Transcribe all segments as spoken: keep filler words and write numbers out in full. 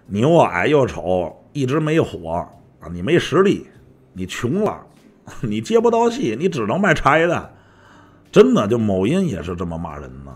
你又矮又丑，一直没火啊，你没实力，你穷了，你接不到戏，你只能卖茶叶蛋。真的，就某音也是这么骂人呢，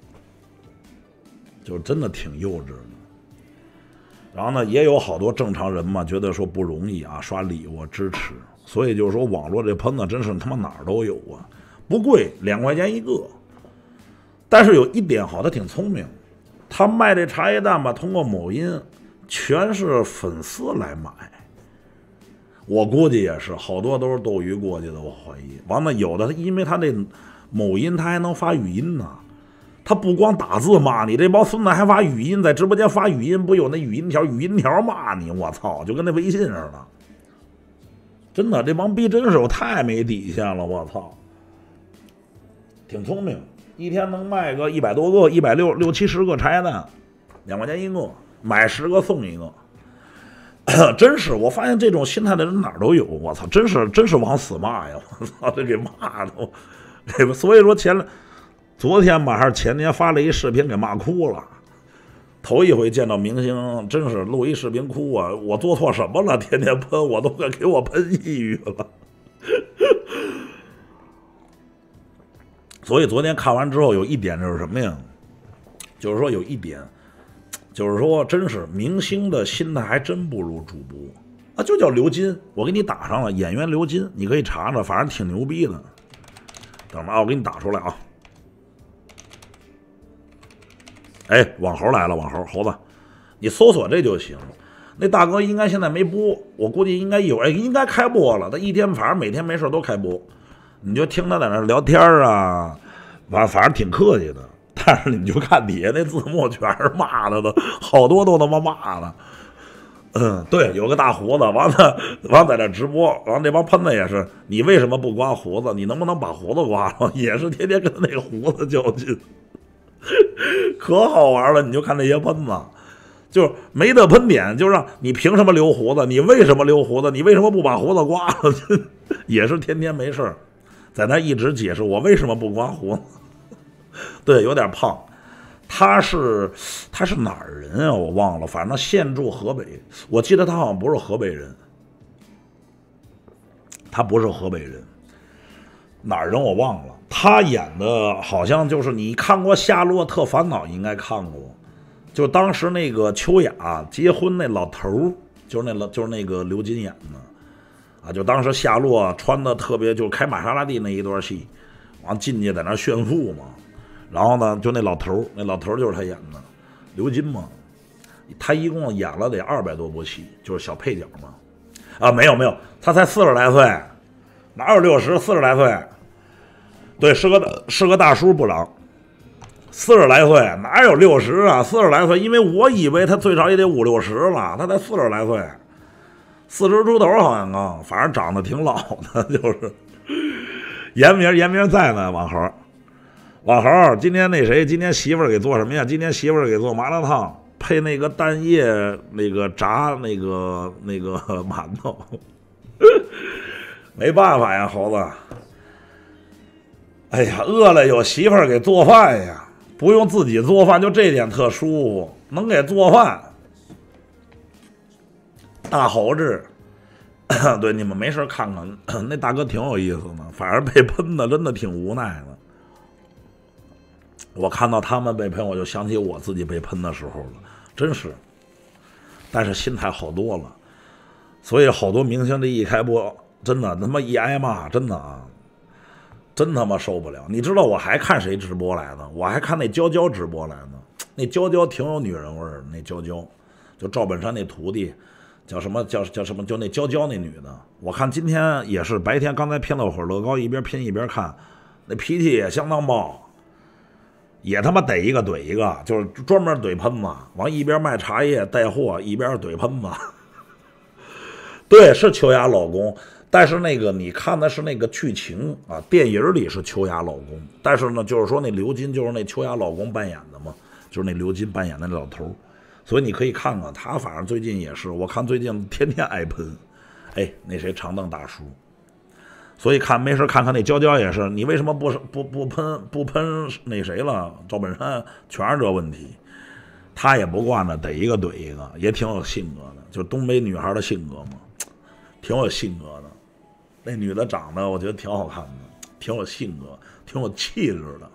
就真的挺幼稚的。然后呢，也有好多正常人嘛，觉得说不容易啊，刷礼物支持，所以就是说网络这喷子真是他妈哪儿都有啊，不贵，两块钱一个。但是有一点好，他挺聪明，他卖这茶叶蛋吧，通过某音全是粉丝来买。我估计也是，好多都是斗鱼过去的，我怀疑。完了，有的因为他这某音他还能发语音呢，他不光打字骂你，这帮孙子还发语音，在直播间发语音，不有那语音条语音条骂你，我操，就跟那微信似的。真的，这帮逼真是我太没底线了，我操。挺聪明，一天能卖个一百多个，一百六六七十个茶叶蛋，两块钱一个，买十个送一个。真是，我发现这种心态的人哪儿都有，我操，真是真是往死骂呀！我操，这给骂的，这所以说前昨天吧还是前天发了一视频给骂哭了，头一回见到明星，真是录一视频哭啊！我做错什么了？天天喷我都快给我喷抑郁了。所以昨天看完之后，有一点就是什么呀？就是说有一点。就是说，真是明星的心态还真不如主播啊，就叫刘金，我给你打上了，演员刘金，你可以查查，反正挺牛逼的。等着啊，我给你打出来啊。哎，网猴来了，网猴猴子，你搜索这就行。那大哥应该现在没播，我估计应该有，哎，应该开播了。他一天反正每天没事都开播，你就听他在那聊天啊，反反正挺客气的。但是你就看底下那字幕全是骂他的，好多都他妈骂的。嗯，对，有个大胡子，完了完了在这直播，完了那帮喷子也是，你为什么不刮胡子？你能不能把胡子刮了？也是天天跟那个胡子较劲，可好玩了。你就看那些喷子，就是没得喷点，就让你凭什么留胡子？你为什么留胡子？你为什么不把胡子刮了？也是天天没事在那一直解释我为什么不刮胡子。对，有点胖，他是他是哪儿人啊？我忘了，反正现住河北。我记得他好像不是河北人，他不是河北人，哪儿人我忘了。他演的好像就是你看过《夏洛特烦恼》，应该看过，就当时那个秋雅结婚那老头儿，就是那就是那个刘金演的啊，就当时夏洛穿的特别，就开玛莎拉蒂那一段戏，完进去在那炫富嘛。然后呢，就那老头那老头就是他演的，刘金嘛，他一共演了得二百多部戏，就是小配角嘛。啊，没有没有，他才四十来岁，哪有六十？四十来岁，对，是个是个大叔布朗，四十来岁哪有六十啊？四十来岁，因为我以为他最少也得五六十了，他才四十来岁，四十出头好像啊，反正长得挺老的，就是严明严明在呢，王猴。老猴，今天那谁？今天媳妇儿给做什么呀？今天媳妇儿给做麻辣烫，配那个蛋液，那个炸那个那个馒头。没办法呀，猴子。哎呀，饿了有媳妇儿给做饭呀，不用自己做饭，就这点特舒服，能给做饭。大猴子，对，你们没事看看，那大哥挺有意思的，反正被喷的真的挺无奈的。我看到他们被喷，我就想起我自己被喷的时候了，真是。但是心态好多了，所以好多明星这一开播，真的他妈一挨骂，真的啊，真他妈受不了。你知道我还看谁直播来的？我还看那娇娇直播来的。那娇娇挺有女人味儿，那娇娇，就赵本山那徒弟，叫什么叫叫什么？就那娇娇那女的。我看今天也是白天刚才拼了会儿乐高，一边拼一边看，那脾气也相当暴。也他妈逮一个怼一个，就是专门怼喷子，完一边卖茶叶带货，一边怼喷子。对，是秋雅老公，但是那个你看的是那个剧情啊，电影里是秋雅老公，但是呢，就是说那刘金就是那秋雅老公扮演的嘛，就是那刘金扮演的那老头，所以你可以看看他，反正最近也是，我看最近天天挨喷，哎，那谁长凳大叔。所以看没事看看那娇娇也是，你为什么不不不喷不喷那谁了？赵本山全是这问题。 他也不惯着，逮一个怼一个，也挺有性格的，就东北女孩的性格嘛，挺有性格的。那女的长得我觉得挺好看的，挺有性格，挺有气质的。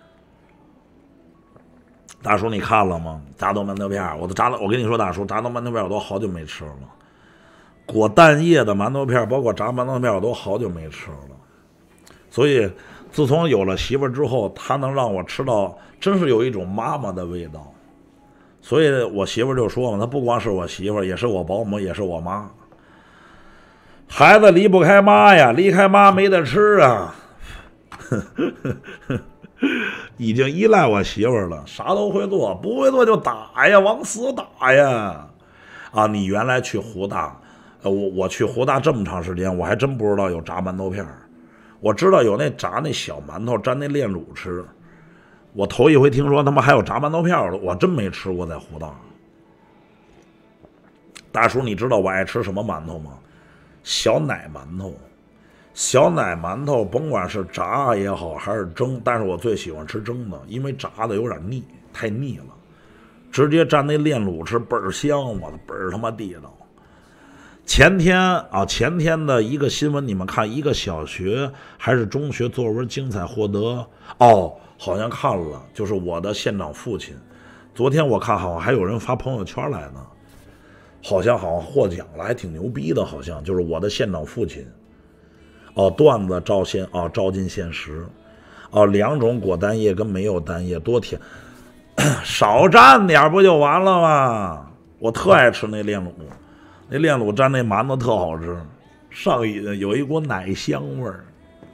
大叔，你看了吗？炸豆馒头片，我都炸了。我跟你说，大叔，炸豆馒头片我都好久没吃了。裹蛋液的馒头片，包括炸馒头片，我都好久没吃了。所以，自从有了媳妇之后，她能让我吃到，真是有一种妈妈的味道。所以我媳妇就说嘛，她不光是我媳妇，也是我保姆，也是我妈。孩子离不开妈呀，离开妈没得吃啊。已经依赖我媳妇了，啥都会做，不会做就打呀，往死打呀！啊，你原来去湖大，呃，我我去湖大这么长时间，我还真不知道有炸馒头片。我知道有那炸那小馒头蘸那炼乳吃，我头一回听说他妈还有炸馒头片的，我真没吃过在湖大。大叔，你知道我爱吃什么馒头吗？小奶馒头。小奶馒头甭管是炸也好还是蒸，但是我最喜欢吃蒸的，因为炸的有点腻，太腻了。直接蘸那炼乳吃倍儿香，我的倍儿他妈地道。前天啊，前天的一个新闻，你们看，一个小学还是中学作文精彩获得哦，好像看了，就是我的县长父亲。昨天我看好像还有人发朋友圈来呢，好像好像获奖了，还挺牛逼的，好像就是我的县长父亲。哦，段子照现哦，照进现实，哦，两种果丹液跟没有丹液多甜，少蘸点不就完了吗？我特爱吃那炼乳，那炼乳蘸那馒头特好吃，上瘾，有一股奶香味儿。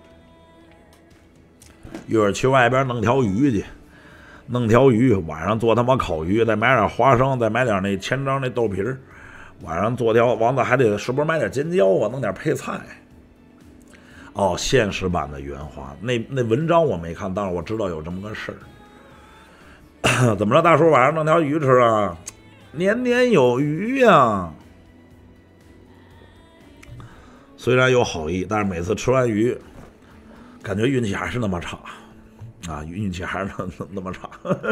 一会儿去外边弄条鱼去，弄条鱼，晚上做他妈烤鱼，再买点花生，再买点那千张那豆皮儿，晚上做条，完了还得是不是买点尖椒啊，弄点配菜。哦，现实版的原话，那那文章我没看，但是我知道有这么个事儿。怎么着，大叔晚上弄条鱼吃啊？年年有余呀、啊。虽然有好意，但是每次吃完鱼，感觉运气还是那么差啊，运气还是那那么差。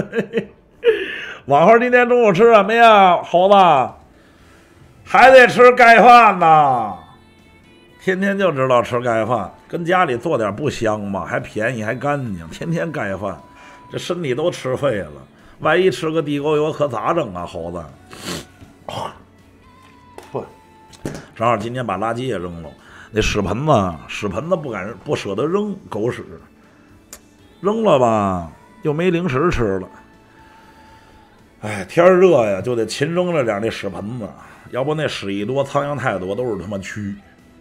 往后今天中午吃什么呀，猴子？还得吃盖饭呢。天天就知道吃盖饭，跟家里做点不香吗？还便宜还干净，天天盖饭，这身体都吃废了。万一吃个地沟油可咋整啊，猴子？啊，不，正好今天把垃圾也扔了，那屎盆子，屎盆子不敢不舍得扔，狗屎，扔了吧，又没零食吃了。哎，天热呀，就得勤扔着点那屎盆子，要不那屎一多，苍蝇太多，都是他妈蛆。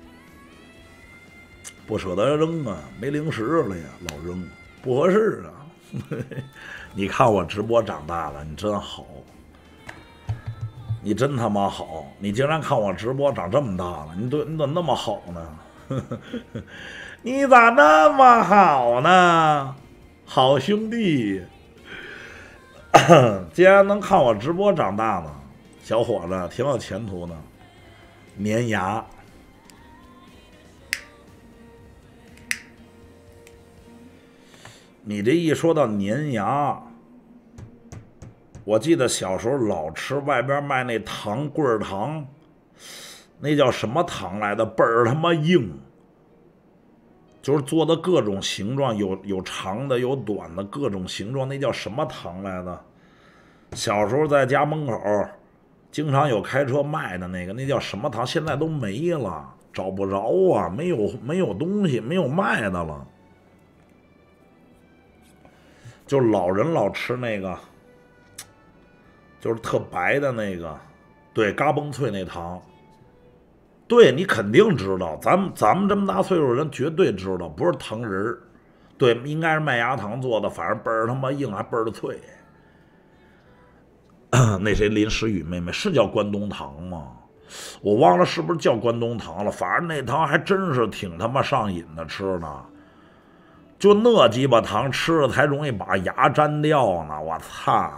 不舍得扔啊，没零食了呀，老扔不合适啊。你看我直播长大的，你真好，你真他妈好，你竟然看我直播长这么大了，你对你怎么那么好呢？你咋那么好呢，好兄弟？既然能看我直播长大呢，小伙子挺有前途的，粘牙。你这一说到粘牙，我记得小时候老吃外边卖那糖棍儿糖，那叫什么糖来的，倍儿他妈硬，就是做的各种形状，有有长的有短的各种形状，那叫什么糖来的？小时候在家门口经常有开车卖的那个，那叫什么糖？现在都没了，找不着啊，没有没有东西，没有卖的了。就老人老吃那个，就是特白的那个，对，嘎嘣脆那糖。对，你肯定知道，咱们咱们这么大岁数人绝对知道，不是糖人儿，对，应该是麦芽糖做的，反正倍儿他妈硬，还倍儿的脆。那谁林诗雨妹妹是叫关东糖吗？我忘了是不是叫关东糖了，反正那糖还真是挺他妈上瘾的，吃的。就那鸡巴糖吃了才容易把牙粘掉呢，我操！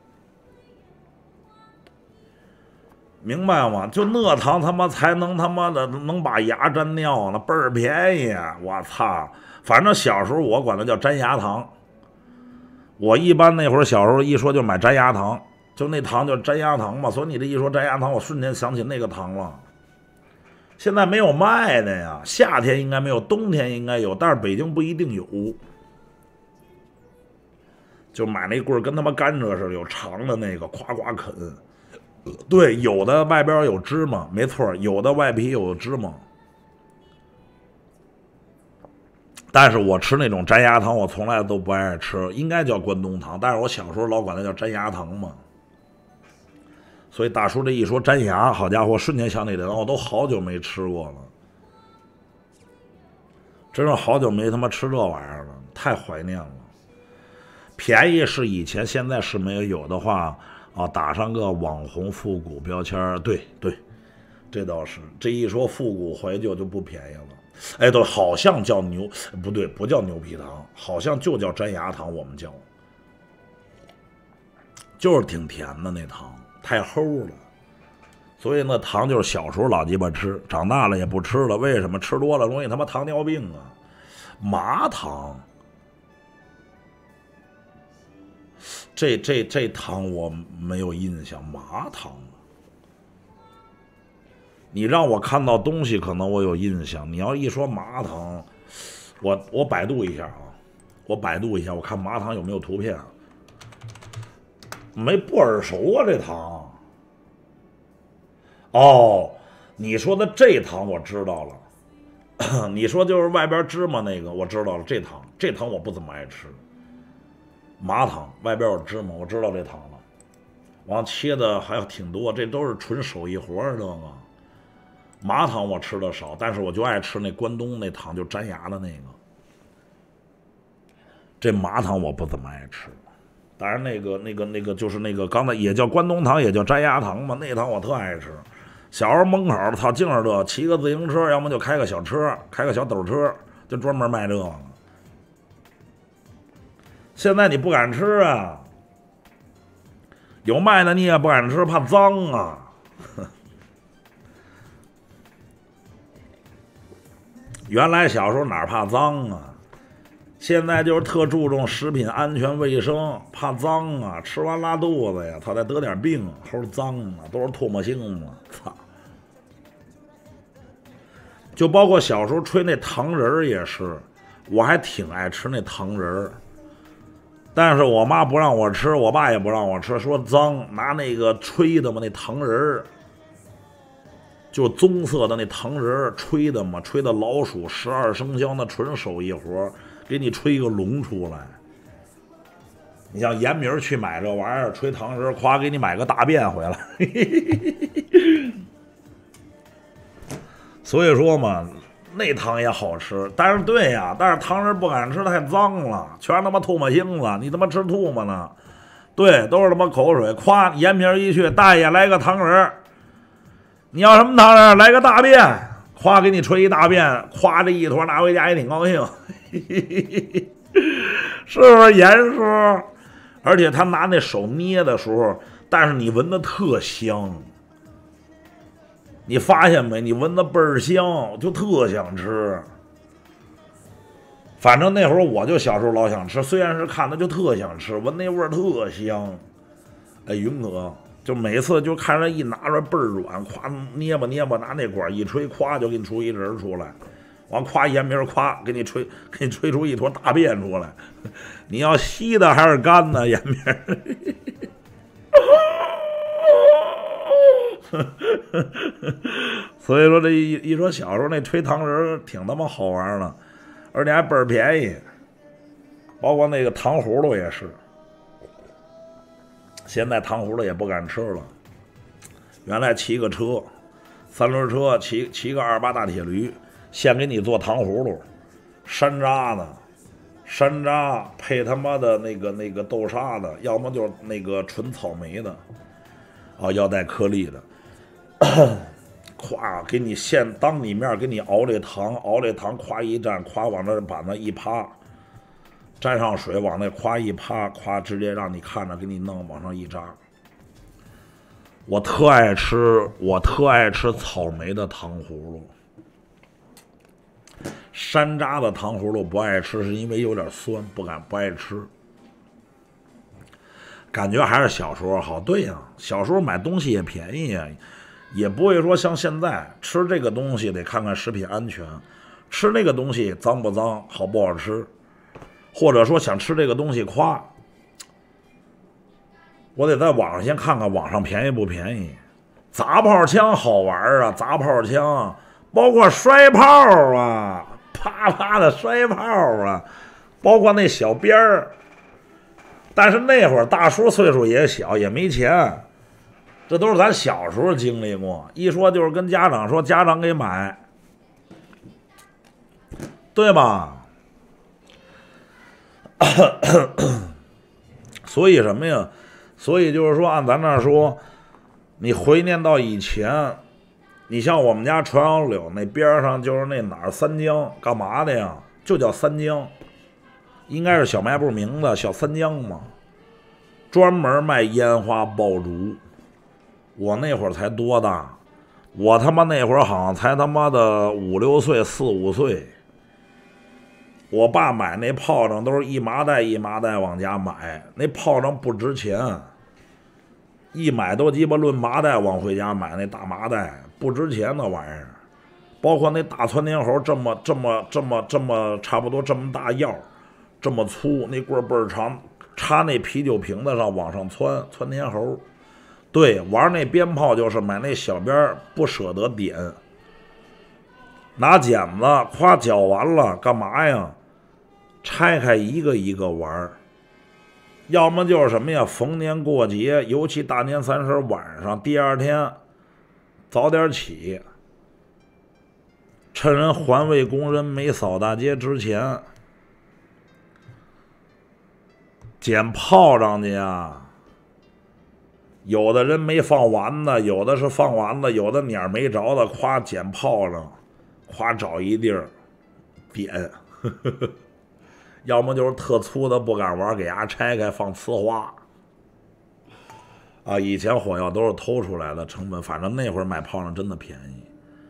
明白吗？就那糖他妈才能他妈的能把牙粘掉呢，倍儿便宜，我操！反正小时候我管它叫粘牙糖。我一般那会儿小时候一说就买粘牙糖， 就那糖叫粘牙糖嘛。所以你这一说粘牙糖，我瞬间想起那个糖了。现在没有卖的呀，夏天应该没有，冬天应该有，但是北京不一定有。就买那棍儿跟他妈甘蔗似的，有长的那个，夸夸啃。对，有的外边有芝麻，没错，有的外皮有芝麻。但是我吃那种粘牙糖，我从来都不爱吃，应该叫关东糖，但是我小时候老管它叫粘牙糖嘛。所以大叔这一说粘牙，好家伙，瞬间想起来了，我都好久没吃过了，真是好久没他妈吃这玩意儿了，太怀念了。便宜是以前，现在是没有，有的话啊，打上个网红复古标签，对对，这倒是。这一说复古怀旧就不便宜了。哎，对，好像叫牛，不对，不叫牛皮糖，好像就叫粘牙糖，我们叫，就是挺甜的那糖，太齁了。所以那糖就是小时候老鸡巴吃，长大了也不吃了。为什么？吃多了容易他妈糖尿病啊。麻糖，这这这糖我没有印象。麻糖，你让我看到东西可能我有印象，你要一说麻糖，我我百度一下啊，我百度一下，我看麻糖有没有图片。没不耳熟啊这糖。哦，你说的这糖我知道了，你说就是外边芝麻那个我知道了，这糖这糖我不怎么爱吃。麻糖外边有芝麻，我知道这糖了，完切的还有挺多，这都是纯手艺活儿，知道吗？麻糖我吃的少，但是我就爱吃那关东那糖，就粘牙的那个。这麻糖我不怎么爱吃，当然那个那个那个就是那个刚才也叫关东糖，也叫粘牙糖嘛，那糖我特爱吃。小时候门口操净是这，骑个自行车，要么就开个小车，开个小斗车，就专门卖这个。现在你不敢吃啊，有卖的你也不敢吃，怕脏啊。原来小时候哪怕脏啊，现在就是特注重食品安全卫生，怕脏啊，吃完拉肚子呀，他再得点病，齁脏啊，都是唾沫星子，操！就包括小时候吹那糖人儿也是，我还挺爱吃那糖人儿，但是我妈不让我吃，我爸也不让我吃，说脏，拿那个吹的嘛，那糖人儿。就棕色的那糖人吹的嘛，吹的老鼠十二生肖那纯手艺活，给你吹一个龙出来。你像严明去买这玩意儿吹糖人，夸给你买个大便回来。所以说嘛，那糖也好吃，但是对呀，但是糖人不敢吃，太脏了，全他妈唾沫星子，你他妈吃吐沫呢？对，都是他妈口水。夸严明一去，大爷来个糖人。你要什么糖人？来个大便，夸给你吹一大便，夸这一坨拿回家也挺高兴，是不是严叔？而且他拿那手捏的时候，但是你闻的特香，你发现没？你闻的倍儿香，就特想吃。反正那会儿我就小时候老想吃，虽然是看的就特想吃，闻那味儿特香。哎，云哥。就每次就看着一拿出来倍儿软，夸捏吧捏吧，拿那管一吹，夸就给你出一人出来，完夸严明夸给你吹，给你吹出一坨大便出来。你要稀的还是干的，严明？所以说这一一说小时候那吹糖人挺他妈好玩的，而且还倍儿便宜，包括那个糖葫芦也是。现在糖葫芦也不敢吃了，原来骑个车，三轮车，骑骑个二八大铁驴，先给你做糖葫芦，山楂的，山楂配他妈的那个那个豆沙的，要么就是那个纯草莓的，啊，要带颗粒的，咵给你现当你面给你熬这糖，熬这糖咵一蘸，咵往那把那一趴。沾上水往那夸一趴，夸直接让你看着给你弄往上一扎。我特爱吃，我特爱吃草莓的糖葫芦。山楂的糖葫芦不爱吃，是因为有点酸，不敢不爱吃。 感觉还是小时候好。对呀、啊，小时候买东西也便宜呀、啊，也不会说像现在吃这个东西得看看食品安全，吃那个东西脏不脏，好不好吃，或者说想吃这个东西夸，我得在网上先看看网上便宜不便宜。砸炮枪好玩啊，砸炮枪包括摔炮啊，啪啪的摔炮啊，包括那小鞭儿。但是那会儿大叔岁数也小，也没钱，这都是咱小时候经历过。一说就是跟家长说，家长给买，对吧？所以什么呀？所以就是说，按咱那说，你回念到以前，你像我们家传阳柳那边上就是那哪儿三江，干嘛的呀？就叫三江。应该是小卖部名字，小三江嘛，专门卖烟花爆竹。我那会儿才多大？我他妈那会儿好像才他妈的五六岁、四五岁。我爸买那炮仗都是一麻袋一麻袋往家买，那炮仗不值钱，一买都鸡巴论麻袋往回家买，那大麻袋不值钱那玩意儿。包括那大窜天猴，这么这么这么这么差不多这么大腰。这么粗，那棍儿倍儿长，插那啤酒瓶子上往上窜，窜天猴。对，玩那鞭炮就是买那小鞭，不舍得点，拿剪子夸绞完了干嘛呀？拆开一个一个玩。要么就是什么呀？逢年过节，尤其大年三十晚上，第二天早点起，趁人环卫工人没扫大街之前。捡炮仗去呀，有的人没放完的，有的是放完的，有的鸟儿没着的，夸捡炮仗，夸找一地儿点，呵呵呵，要么就是特粗的不敢玩，给伢拆开放呲花。啊，以前火药都是偷出来的成本，反正那会儿买炮仗真的便宜。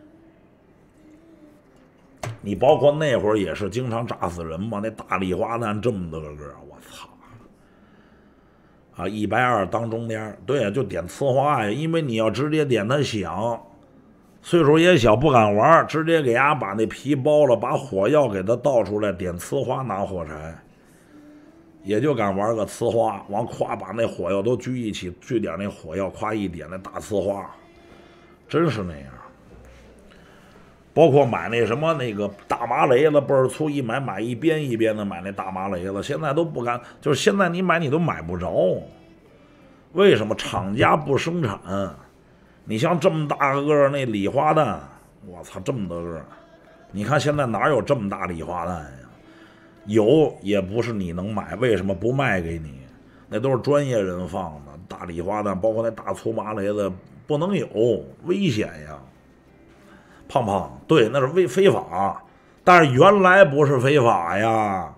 你包括那会儿也是经常炸死人嘛，那大礼花弹这么大个，我操！啊，一百二当中间，对，就点呲花呀，因为你要直接点它响，岁数也小不敢玩，直接给伢把那皮包了，把火药给它倒出来，点呲花拿火柴，也就敢玩个呲花，往咵把那火药都聚一起，聚点那火药，咵一点那大呲花，真是那样。包括买那什么那个大麻雷子倍儿粗，一买买一边一边的买那大麻雷子，现在都不敢，就是现在你买你都买不着，为什么？厂家不生产。你像这么大个那礼花弹，我操，这么大个，你看现在哪有这么大礼花弹呀？有也不是你能买，为什么不卖给你？那都是专业人放的大礼花弹，包括那大粗麻雷子不能有，危险呀。胖胖，对，那是违非法，但是原来不是非法呀。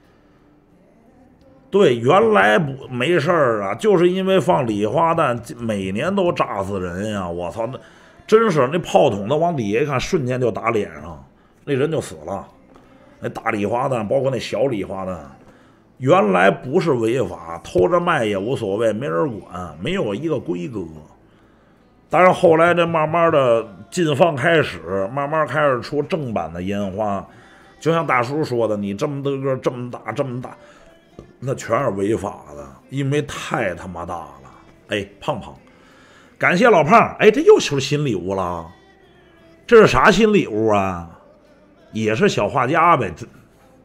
对，原来不没事儿啊，就是因为放礼花弹，每年都炸死人呀！我操，那真是那炮筒子往底下一看，瞬间就打脸上，那人就死了。那大礼花弹，包括那小礼花弹，原来不是违法，偷着卖也无所谓，没人管，没有一个规格。但是后来这慢慢的禁放开始，慢慢开始出正版的烟花，就像大叔说的，你这么大个这么大这么大，那全是违法的，因为太他妈大了。哎，胖胖，感谢老胖，哎，这又出新礼物了，这是啥新礼物啊？也是小画家呗。这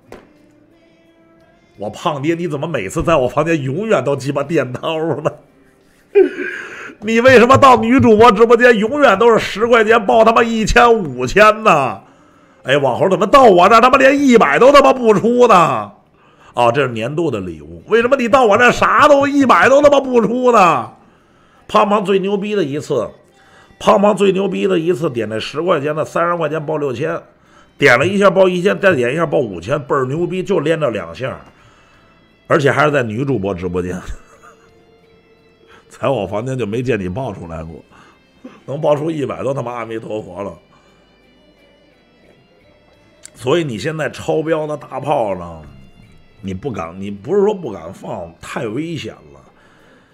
我胖爹，你怎么每次在我房间永远都鸡巴垫刀呢？你为什么到女主播直播间永远都是十块钱报他妈一千五千呢？哎，往后怎么到我这他妈连一百都他妈不出呢？哦，这是年度的礼物。为什么你到我这啥都一百都他妈不出呢？胖胖最牛逼的一次，胖胖最牛逼的一次点那十块钱的，三十块钱报六千，点了一下报一千，再点一下报五千，倍儿牛逼，就连着两下，而且还是在女主播直播间。在我房间就没见你报出来过，能报出一百都他妈阿弥陀佛了。所以你现在超标的大炮呢，你不敢，你不是说不敢放，太危险了。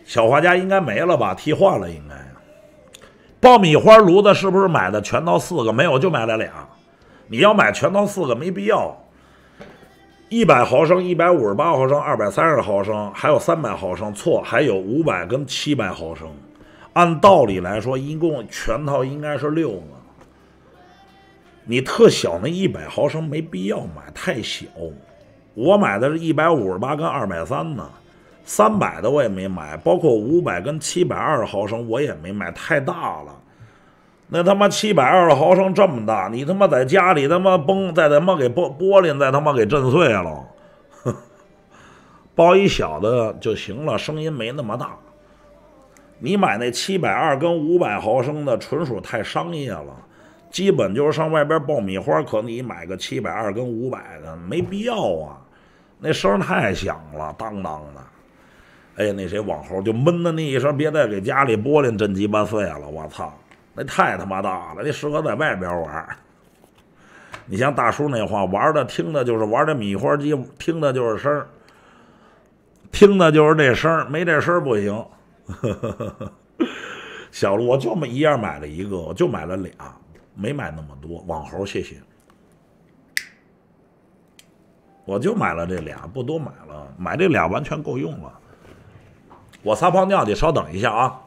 小画家应该没了吧？替换了应该。爆米花炉子是不是买的全套四个？没有，就买了俩。你要买全套四个没必要。一百毫升、一百五十八毫升、二百三十毫升，还有三百毫升，错，还有五百跟七百毫升。按道理来说，一共全套应该是六个。你特小那一百毫升没必要买，太小。我买的是一百五十八跟二百三呢。三百的我也没买，包括五百跟七百二十毫升我也没买，太大了。那他妈七百二十毫升这么大，你他妈在家里他妈崩，再他妈给玻玻璃再他妈给震碎了。包一小的就行了，声音没那么大。你买那七百二跟五百毫升的，纯属太商业了。基本就是上外边爆米花，可你买个七百二跟五百的，没必要啊。那声太响了，当当的。哎，那谁网猴就闷的那一声，别再给家里玻璃震鸡巴碎了！我操，那太他妈大了，那适合在外边玩。你像大叔那话，玩的听的就是玩这米花机，听的就是声，听的就是这声，没这声不行。小路我就一样买了一个，我就买了俩，没买那么多。网猴谢谢，我就买了这俩，不多买了，买这俩完全够用了。我撒泡尿去，稍等一下啊。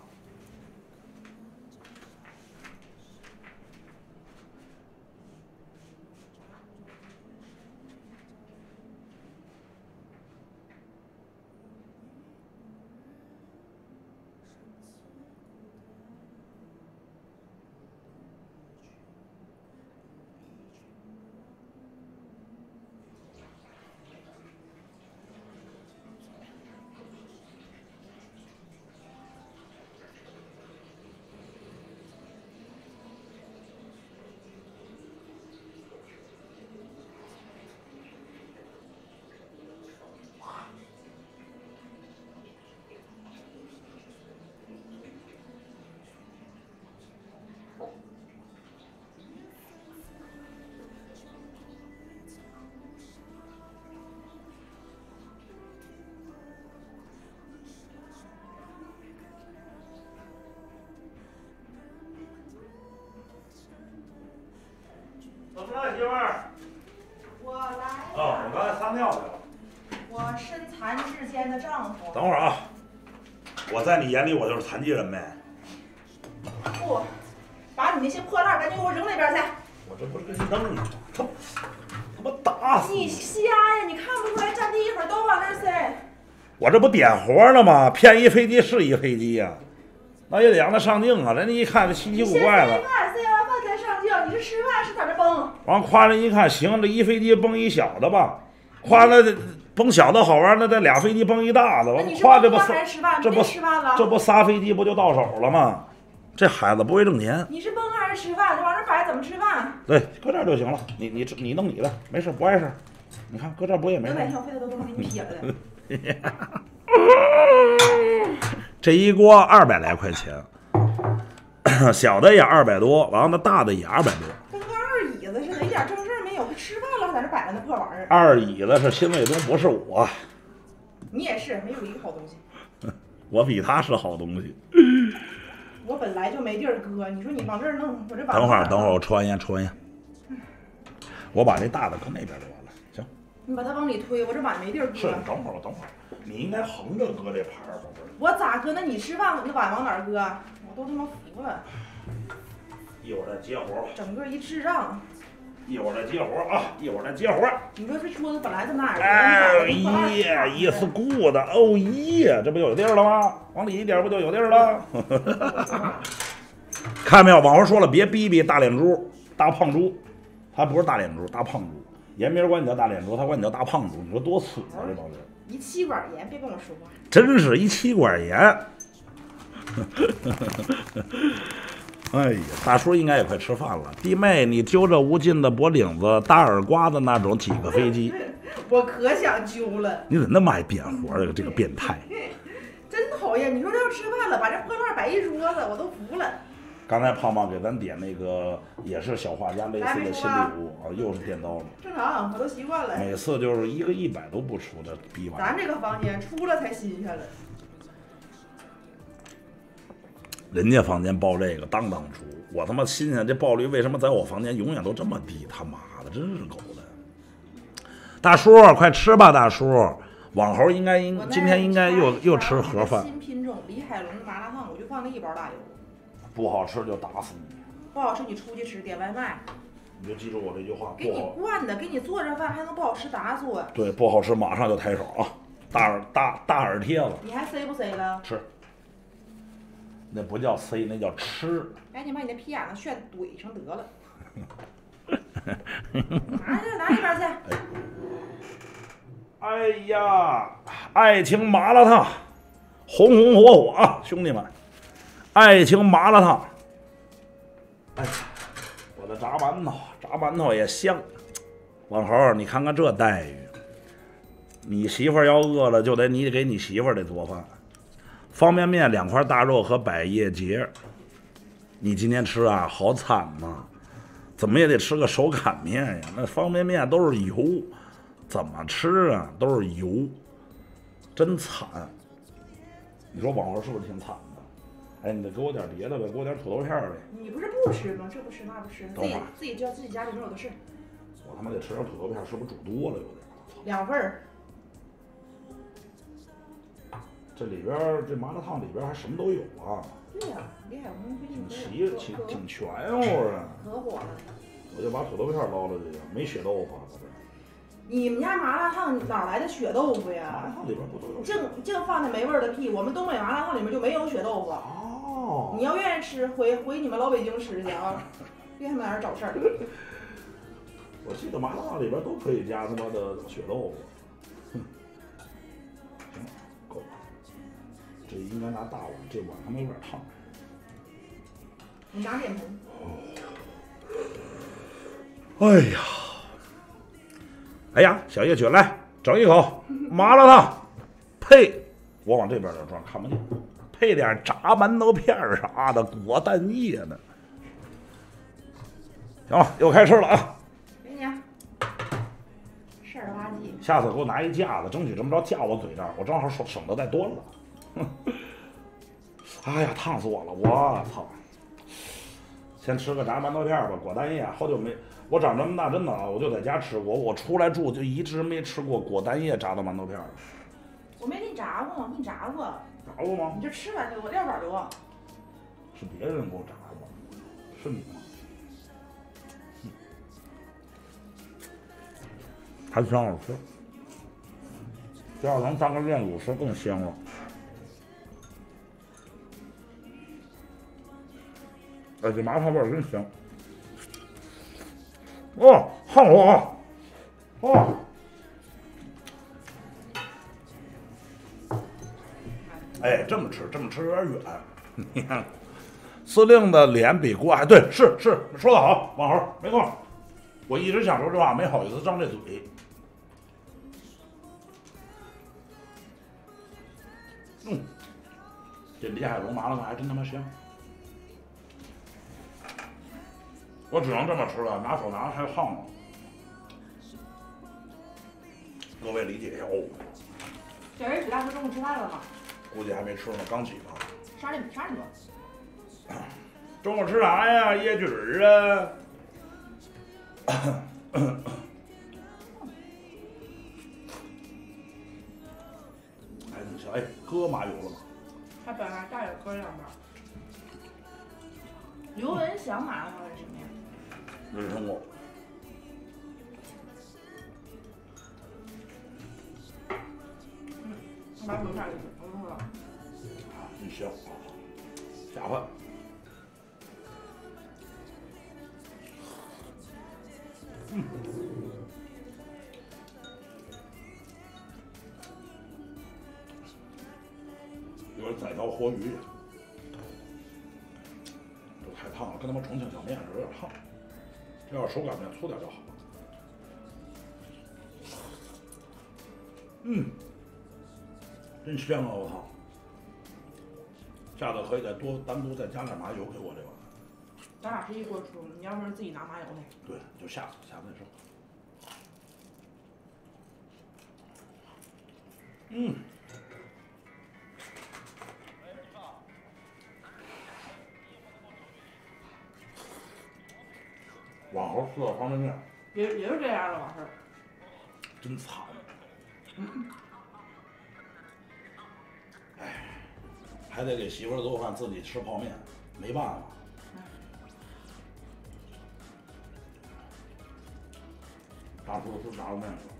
怎么了，媳妇儿？ 我来了。 哦，我刚才撒尿去了。 我身残志坚的丈夫。 等会儿啊，我在你眼里我就是残疾人呗？ 不，把你那些破烂赶紧给我扔那边去。 我这不是跟你弄呢，他他妈打死你瞎呀？你看不出来占地一会儿都往那儿塞？ 我这不点活了吗？骗一飞机是一飞机呀、啊，那也得让他上镜啊！人家一看这稀奇古怪的。 塞饭，塞完饭才上镜，你这吃饭是在这崩？ 完夸人一看，行，这一飞机崩一小的吧，夸那崩小的好玩，那这俩飞机崩一大的，完夸这不这不这不仨飞机不就到手了吗？这孩子不会挣钱。 你是崩还是吃饭？这往这摆怎么吃饭？ 对，搁这儿就行了。你你你弄你的，没事不碍事。你看搁这儿不也没事？ 买小费的都给你撇了。 这一锅二百来块钱，小的也二百多，完了那大的也二百多。 跟个二椅子似的，一点正事儿没有。吃饭了还在这摆着那破玩意儿。 二椅子是辛卫东，不是我。 你也是，没有一个好东西。 我比他是好东西。 我本来就没地儿搁，你说你往这儿弄，我这把。 等会儿，等会儿，我抽完烟，抽完烟。我把这大的搁那边就完了，行。 你把它往里推，我这碗没地儿搁。 是，等会儿，等会儿，你应该横着搁这盘儿，宝贝儿。 我咋搁？那你吃饭那碗往哪儿搁？我都他妈服了。 一会儿再接活吧。 整个一智障。 一会儿再接活啊！一会儿再接活。 你说这桌子本来就那样。 哎耶，一丝顾的，哦耶，这不就有地儿了吗？往里一点不就有地儿了？看没有？网上说了，别逼逼大脸猪、大胖猪，他不是大脸猪，大胖猪。严明管你叫大脸猪，他管你叫大胖猪，你说多损啊！这帮人。 一气管炎，别跟我说话。 真是一气管炎。哎呀，大叔应该也快吃饭了。弟妹，你揪着吴进的脖领子，大耳刮的那种几个飞机？ 我可想揪了。 你怎么那么爱变活这个这个变态？ 真讨厌！你说这要吃饭了，把这破烂摆一桌子，我都服了。 刚才胖胖给咱点那个也是小画家类似的新礼物啊，又是电刀了。 正常，我都习惯了。 每次就是一个一百都不出的逼玩意。 咱这个房间出了才新鲜了。 人家房间报这个当当出，我他妈心想这报率为什么在我房间永远都这么低？他妈的，真是狗的！大叔，快吃吧，大叔。网猴应该应今天应该又又吃盒饭。 新品种李海龙麻辣烫，我就放那一包大油。 不好吃就打死你！ 不好吃你出去吃点外卖。 你就记住我这句话， 给你惯的，给你做这饭还能不好吃打死我？ 对，不好吃马上就抬手啊！大耳大大耳贴子。 你还塞不塞了？ 吃。那不叫塞，那叫吃。 赶紧把你那屁眼子炫怼上得了。拿去，拿一边去。 哎呀，爱情麻辣烫，红红火火啊，兄弟们！爱情麻辣烫。哎，我的炸馒头，炸馒头也香。王猴，你看看这待遇，你媳妇儿要饿了，就得你给你媳妇儿得做饭。方便面两块大肉和百叶结，你今天吃啊，好惨呐！怎么也得吃个手擀面呀，那方便面都是油，怎么吃啊？都是油，真惨。你说网猴是不是挺惨的？哎，你得给我点别的呗，给我点土豆片呗。 你不是不吃吗？这不吃那不吃，自己自己叫自己家里没有的事。 我他妈得吃点土豆片，是不是煮多了有点？ 两份儿。 这里边这麻辣烫里边还什么都有啊！ 对呀、啊，李海龙最近挺齐挺挺全乎啊！ 可火了。 我就把土豆片捞了这个，没血豆腐搁这。 你们家麻辣烫哪来的血豆腐呀？ 麻辣烫里边不都有？ 净净放那没味儿的屁！我们东北麻辣烫里面就没有血豆腐。 哦。 你要愿意吃，回回你们老北京吃去啊！别他妈在这找事儿。 我记得麻辣烫里边都可以加他妈的血豆腐。这应该拿大碗，这碗他妈有点烫。 你拿脸盆。 哎呀，哎呀，小叶雪来整一口麻辣烫，配我往这边点装，看不见，配点炸馒头片啥的，裹蛋液的。行了，又开吃了啊！ 给你。事儿垃圾。 下次给我拿一架子，争取这么着架我嘴这儿，我正好省省得再端了。哎呀，烫死我了！我操！先吃个炸馒头片吧，裹蛋液。好久没，我长这么大真的啊，我就在家吃过。我出来住就一直没吃过裹蛋液炸的馒头片。 我没给你炸过吗？给你炸过。 炸过吗？ 你就吃完给我撂碗给我。 是别人给我炸的吧？是你吗？嗯、还挺好吃。第二层当个炼乳吃更香了。哎，这麻辣烫味儿真香！哦，烫我啊！哦，哎，这么吃，这么吃有点远。你看，司令的脸比锅还对，是是，说得好，王猴，没错。我一直想说这话，没好意思张这嘴。嗯，这李海龙麻辣烫还真他妈香。我只能这么吃了，拿手拿太烫了。各位理解一下哦。 小人许大哥中午吃饭了吗？ 估计还没吃呢，刚起吧。 十二点十二点多。 中午吃啥呀？椰橘儿啊。哎，你瞧，哎，搁麻油了吗？ 他本来大也搁两包。刘文祥麻辣烫是什么呀？ 没听过。 嗯，我把油下去，我说了。 啊，真香啊！下饭。嗯。有点宰条活鱼。这太烫了，跟他妈重庆小面似的，有点烫。这要是手擀面粗点就好了。嗯，真香啊！我操！下次可以再多单独再加点麻油给我这个。 咱俩是一锅出，你要不是自己拿麻油呢？ 对，就下次下次再说。嗯。 往后吃的方便面， 也也是这样的往事。 真惨。 嗯。 哎，还得给媳妇儿做饭，自己吃泡面，没办法。大叔吃炸酱面去了。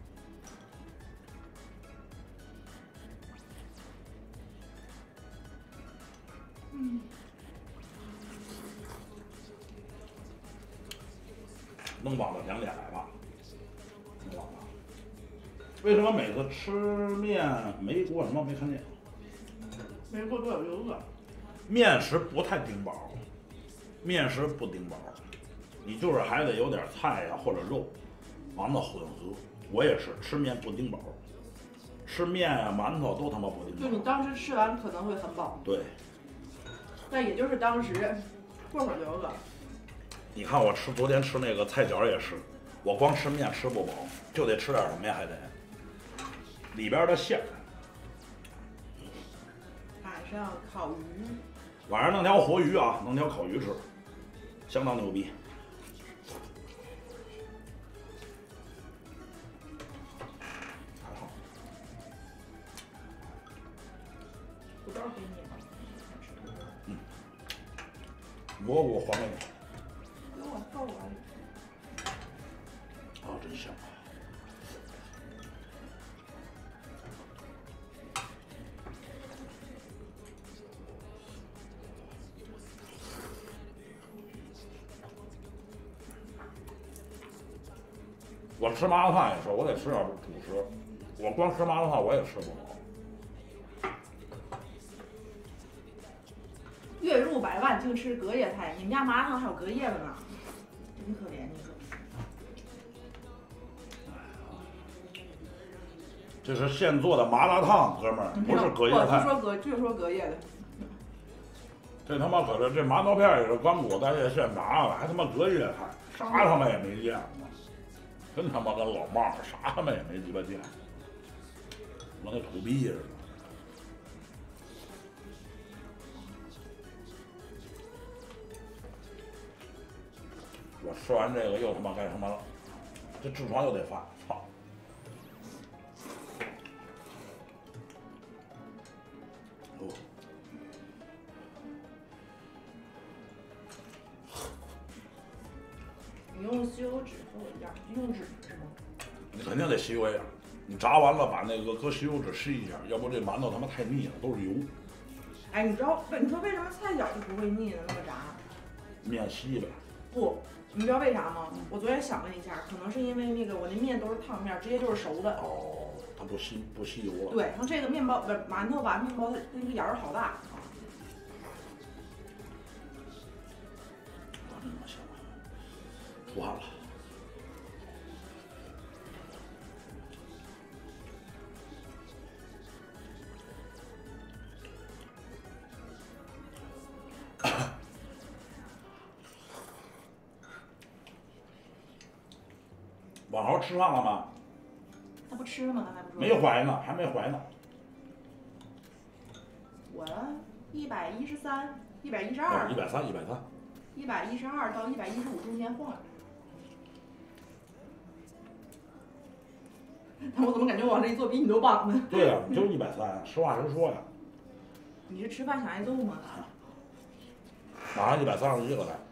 嗯。 能往到两点来吧？能往吧？为什么每次吃面没锅什么没看见？ 没锅多有就饿。 面食不太顶饱，面食不顶饱，你就是还得有点菜呀、啊、或者肉，完了混合。我也是吃面不顶饱，吃面呀、啊、馒头都他妈不顶饱。 就你当时吃完可能会很饱。 对。 但也就是当时，过会儿就饿。 你看我吃昨天吃那个菜饺也是，我光吃面吃不饱，就得吃点什么呀？还得里边的馅儿。 晚上烤鱼。 晚上弄条活鱼啊，弄条烤鱼吃，相当牛逼。还好。 土豆给你吗？ 嗯。蘑菇还给你。 给我倒碗里。 啊，真香。我吃麻辣烫也是，我得吃点主食。我光吃麻辣烫我也吃不饱。 月入百万净吃隔夜菜，你们家麻辣烫还有隔夜的呢，真可怜你说。 这是现做的麻辣烫，哥们儿，不是隔夜菜。 我不说隔，就说隔夜的。 这他妈可是这麻刀片也是干果大爷现炸的，还他妈隔夜菜，啥他妈也没见过。真他妈跟老帽儿，啥他妈也没鸡巴见，跟那土逼似的。我吃完这个又他妈该他妈了，这痔疮又得犯，操！哦。 你用吸油纸和我一样，用纸是吗？ 你肯定得吸油呀！你炸完了把那个搁吸油纸吸一下，要不这馒头他妈太腻了，都是油。 哎，你知道你说为什么菜饺子不会腻呢？那么炸？ 面稀呗。 不，你知道为啥吗？我昨天想了一下，可能是因为那个我那面都是烫面，直接就是熟的。 哦，它不吸不吸油了。 对，然后这个面包不是馒头吧？面包它那个眼儿好大。啊， 行了，出汗了。往后吃饭了吗？ 他不吃吗？刚才不说没怀呢，还没怀呢。 我一百一十三，一百一十二， 一百三，一百三， 一百一十二到一百一十五中间晃。但我怎么感觉往这一坐比你都棒呢？ 对呀、啊，你就一百三，实话实说呀。 你是吃饭想挨揍吗？ 马上一百三十一了才。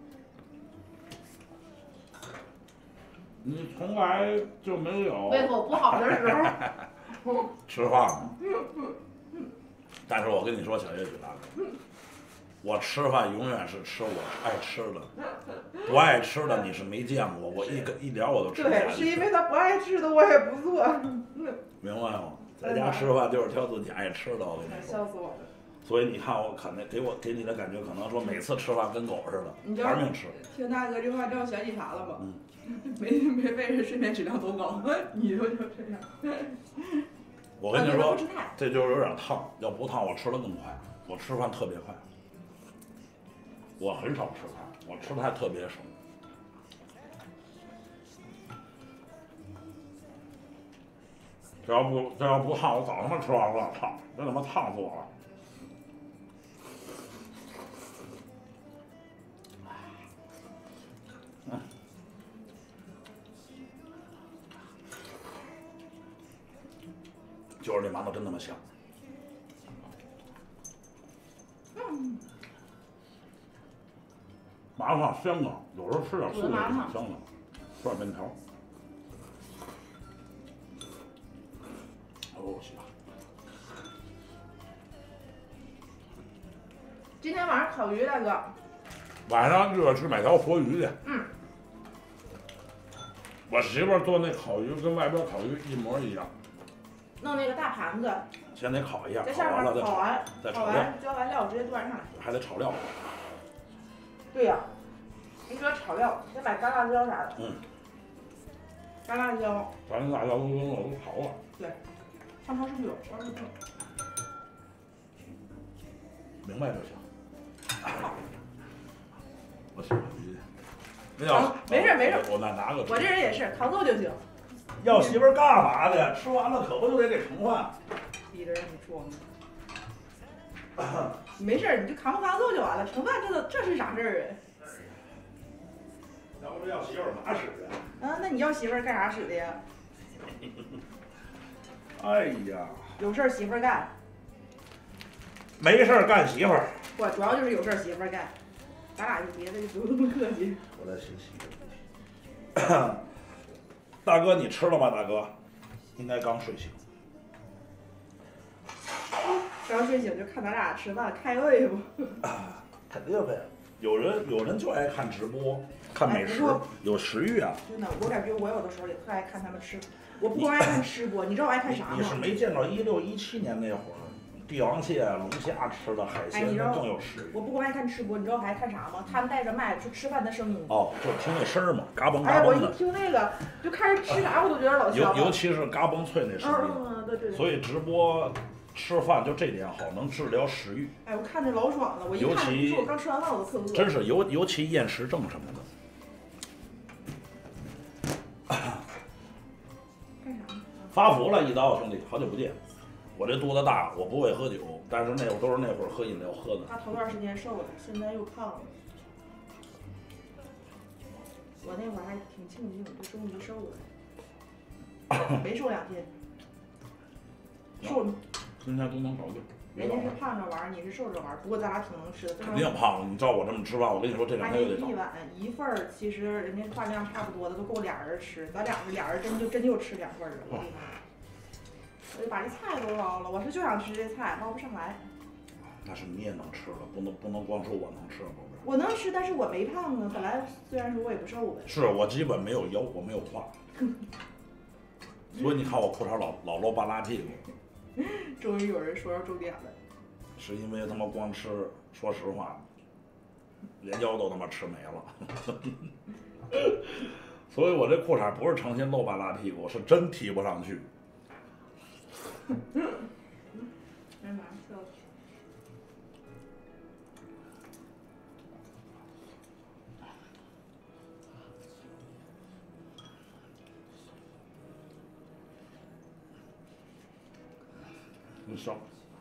你从来就没有胃口不好的时候吃饭吗？但是我跟你说，小叶许大哥，我吃饭永远是吃我爱吃的，不爱吃的你是没见过，我一个一点我都吃不下对， 去。 是因为他不爱吃的我也不做。 明白吗？在家吃饭就是挑自己爱吃的，我跟你说。 笑死我了。 所以你看，我可能给我给你的感觉，可能说每次吃饭跟狗似的，玩命吃。 听大哥这话，知道小喜茶了吧？ 嗯。 没没为人睡眠质量多高，你说就这样。 我跟你说，这就是有点烫，要不烫我吃的更快。我吃饭特别快，我很少吃饭，我吃的还特别省。这要不这要不烫，我早他妈吃完了，操！这他妈烫死我了。嗯， 就是这馒头真他妈香。 嗯， 麻辣烫香啊，有时候吃点素的挺香的，涮面条。哦，行。 今天晚上烤鱼，大哥。 晚上就要去买条活鱼去。 嗯。 我媳妇儿做那烤鱼跟外边烤鱼一模一样。 弄那个大盘子， 先得烤一下， 在下面烤完，烤再炒料， 完浇完料直接端上来。 还得炒料。 对呀、啊，你说炒料，先买干辣椒啥的。 嗯。 干辣椒。 干辣椒都都都炒了。 对。上超市就有，超市就有。 明白就行。我喜欢鱼。那要没事没事， 我再拿个。 我这人也是，扛揍就行。 要媳妇儿干嘛的？吃完了可不就得给盛饭？ 逼着让你说吗？没事，你就扛不扛揍就完了。盛饭这这是啥事儿啊？ 要不这要媳妇儿嘛使的？ 啊，那你要媳妇儿干啥使的呀？ 哎呀， 有事儿媳妇儿干， 没事儿干媳妇儿。 不，主要就是有事儿媳妇儿干。咱俩就别的就不用那么客气。 我在学习。大哥，你吃了吗？大哥，应该刚睡醒。 刚睡醒就看咱俩吃饭开胃不？ 啊，肯定呗。有人有人就爱看直播，看美食， 哎、 有食欲啊。 真的，我感觉我有的时候也特爱看他们吃。我不光爱看吃播，你知道我爱看啥吗？ 你是没见到一六一七年那会儿，帝王蟹、龙虾吃的海鲜，那更有食欲。 我不光爱看吃播，你知道我还看啥吗？他们带着麦去吃饭的声音。 哦，就听那声儿嘛，嘎嘣嘎嘣的。 哎，我一听那个，就看人吃啥我都觉得老香。 尤尤其是嘎嘣脆那声音。 嗯嗯，对对对。 所以直播吃饭就这点好，能治疗食欲。 哎，我看着老爽了，我一看，你说我刚吃完饭我都特饿。 真是尤尤其厌食症什么的。 干啥？ 发福了，一刀兄弟，好久不见。我这肚子大，我不会喝酒，但是那会儿都是那会儿喝饮料喝的。 他头段时间瘦了，现在又胖了。我那会儿还挺庆幸，就终于瘦了，没瘦两天。瘦， 今天都能搞定。 人家是胖着玩，你是瘦着玩，不过咱俩挺能吃的。 肯定胖了，你照我这么吃饭，我跟你说这两天就得长。 一碗一份儿，其实人家饭量差不多的，都够俩人吃。咱俩是俩人真就真就吃两份儿了。我我就把这菜都捞了，我是就想吃这菜，捞不上来。 那是你也能吃了，不能不能光说我能吃，宝贝。 我能吃，但是我没胖啊。本来虽然说我也不瘦呗。 是我基本没有腰，我没有胯，所以你看我裤衩老老露半拉屁股。 终于有人说到重点了。 是因为他妈光吃，说实话，连腰都他妈吃没了。所以我这裤衩不是诚心露半拉屁股，是真提不上去。 哎妈，笑死！ 你烧，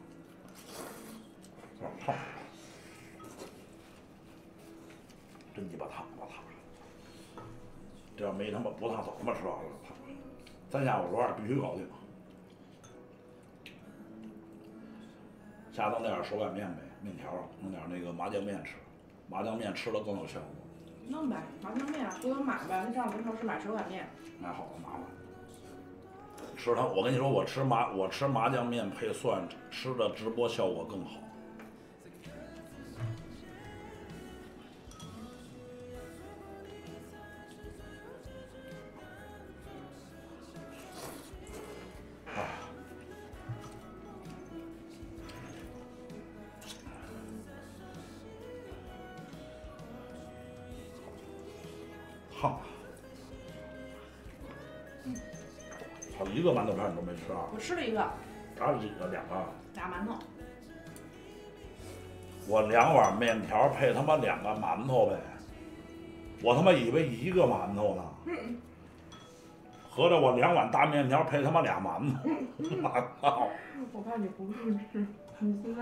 有点烫，真鸡巴烫，我操！这要没他妈不烫，早他妈吃完了。三下五除二必须搞定。下弄点手擀面呗，面条，弄点那个麻酱面吃，麻酱面吃了更有效果。 弄呗，麻酱面不能买呗，那上中超市买手擀面。 买好了麻烦。吃它，我跟你说，我吃麻我吃麻酱面配蒜，吃的直播效果更好。烫。操，一个馒头片你都没吃啊？ 我吃了一个。 啥几个？两个？ 俩馒头。 我两碗面条配他妈两个馒头呗，我他妈以为一个馒头呢。 嗯。 合着我两碗大面条配他妈俩馒头，我操！ 我怕你不够吃，你现在。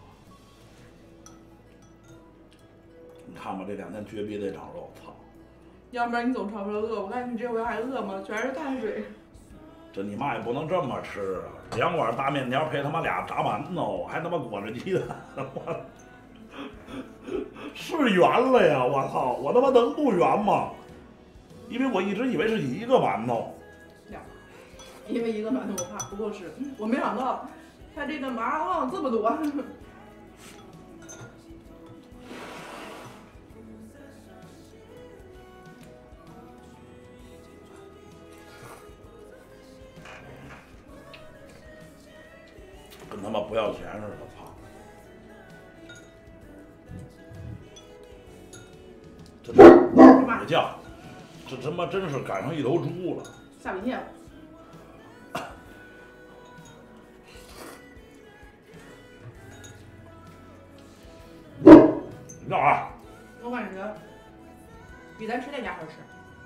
你看吧，这两天绝逼得长肉，操！ 要不然你总吵着饿，我看你这回还饿吗？全是碳水。 这你妈也不能这么吃啊！ 两碗大面条配他妈俩炸馒头，还他妈裹着鸡蛋，我是圆了呀！我操，我他妈能不圆吗？因为我一直以为是一个馒头。 因为一个馒头我怕不够吃，我没想到它这个麻辣烫这么多。 跟他妈不要钱似的，操！这别犟，这他妈真是赶上一头猪了。 吓我一跳。 你干啥？ 我感觉比咱吃那家好吃。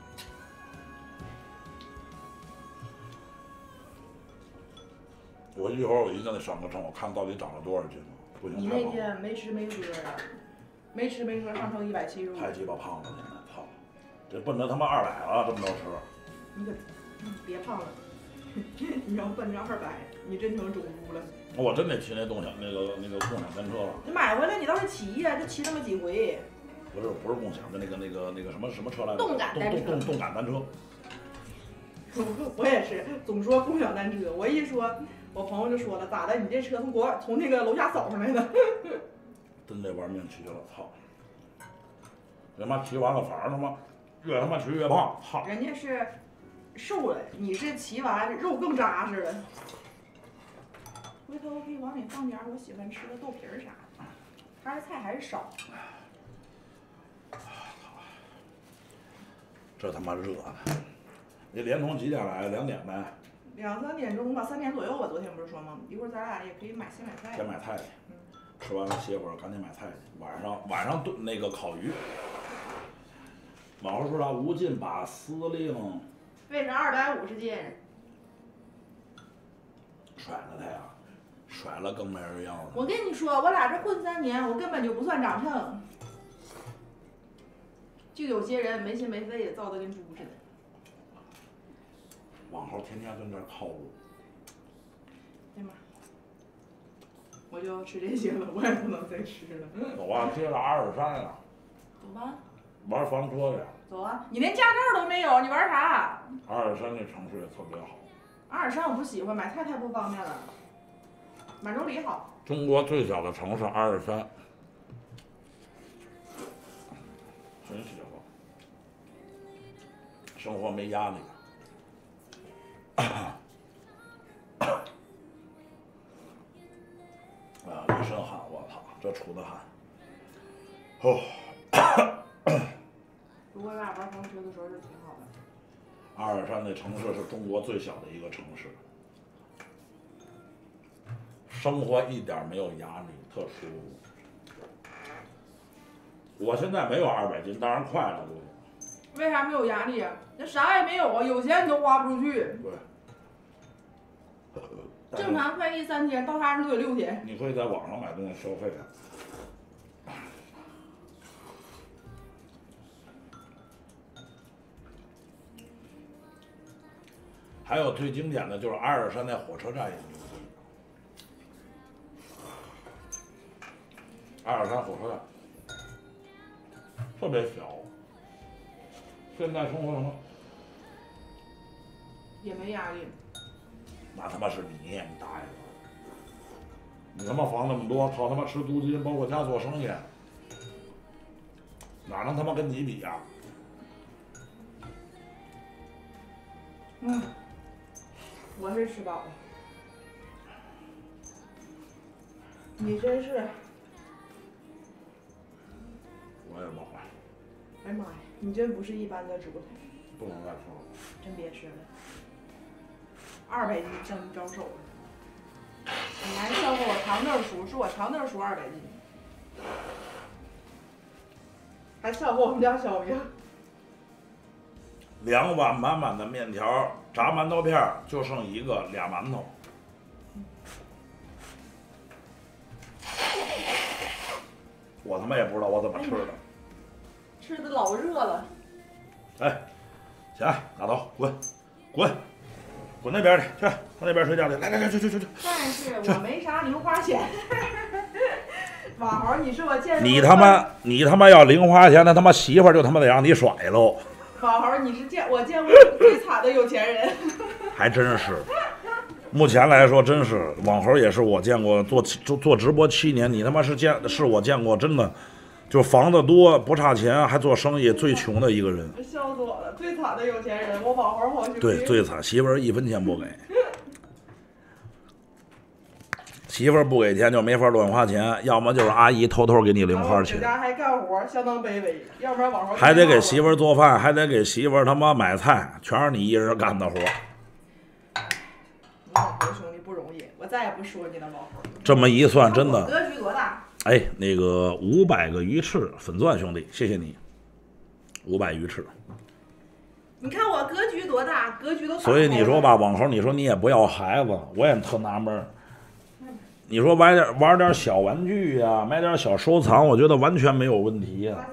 我一会儿我一定得上个称，我看到底长了多少斤了。不行， 你那天没吃没喝的，没吃没喝上称一百七十五。 太鸡巴胖了，现在操！这奔着他妈二百了，这么着吃。 你可别胖了，你要奔着二百，你真成中猪了。 我真得骑那共享那个那个共享单车了。 你买回来你倒是骑呀，就骑那么几回。 不是不是共享的那个那个那个什么什么车来着？ 动感单车。 动动动感单车。 我也是，总说共享单车，我一说，我朋友就说了，咋的？你这车从国外从那个楼下走上来的？ 真得玩命骑了，操！他妈骑完了，反而他妈越他妈骑越胖，操！ 人家是瘦了，你是骑完肉更扎实了。回头可以往里放点我喜欢吃的豆皮儿啥的，它的菜还是少。 这他妈热的！你连同几点来？两点呗。 两三点钟吧，三点左右吧。昨天不是说吗？一会儿咱俩也可以买先买菜。 先买菜去。 嗯。 吃完了歇会儿，赶紧买菜去。晚上晚上炖那个烤鱼。网上说啥？吴进把司令。 为啥二百五十斤？ 甩了他呀！甩了更没人要了。 我跟你说，我俩这混三年，我根本就不算长秤。就有些人没心没肺的，造的跟猪似的。 往后天天跟这儿靠路。 哎妈！我就要吃这些了，我也不能再吃了。 走啊，接着阿尔山啊。 走吧。 玩房车去。 走啊！你连驾照都没有，你玩啥？ 阿尔山那城市也特别好。 阿尔山我不喜欢，买菜太不方便了。满洲里好。 中国最小的城市阿尔山。真喜欢。生活没压力。啊，一身汗，我操，这出的汗。哦。 不过咱俩玩房车的时候是挺好的。 阿尔山那城市是中国最小的一个城市，生活一点没有压力，特舒服。我现在没有二百斤，当然快了都。 为啥没有压力啊？那啥也没有啊，有钱你都花不出去。 对。 正常快递三天，到他这都得六天。 你可以在网上买东西消费啊。还有最经典的就是阿尔山那火车站也牛逼。阿尔山火车站特别小，现在生活什么也没压力。 那他妈是你，你大爷的！你他妈房那么多，靠他妈吃租金，包括家做生意，哪能他妈跟你比呀？ 嗯，我是吃饱了。你真是。 我也饱了。 哎妈呀，你真不是一般的猪头。 不能再吃了。 真别吃了。二百斤向你招手了，你还笑话我长凳叔，是我长凳叔二百斤，还笑话我们家小明。 两碗满满的面条，炸馒头片就剩一个，俩馒头。我他妈也不知道我怎么吃的。哎、 吃的老热了。 哎，起来，拿刀滚，滚！ 滚那边去，去，到那边睡觉去。来来来，去去去去。 但是我没啥零花钱。网红，你是我见过。 你他妈，你他妈要零花钱，那他妈媳妇儿就他妈得让你甩喽。 网红，你是见我见过最惨的有钱人。 还真是。目前来说，真是网红也是我见过做做做直播七年，你他妈是见是我见过真的，就房子多不差钱，还做生意最穷的一个人。 笑死我了，最惨的有钱人，我网红好兄弟。 对，最惨，媳妇儿一分钱不给。媳妇儿不给钱就没法乱花钱，要么就是阿姨偷偷给你零花钱。 家还干活，相当卑微，要不然网红还得给媳妇儿做饭，还得给媳妇儿他妈买菜，全是你一人干的活。 网红兄弟不容易，我再也不说你了，网红。 这么一算，真的。 格局多大？ 哎，那个五百个鱼翅粉钻兄弟，谢谢你。五百鱼翅。 你看我格局多大，格局都。 所以你说吧，网红，你说你也不要孩子，我也特纳闷儿。你说玩点玩点小玩具呀、啊，买点小收藏，我觉得完全没有问题呀、啊。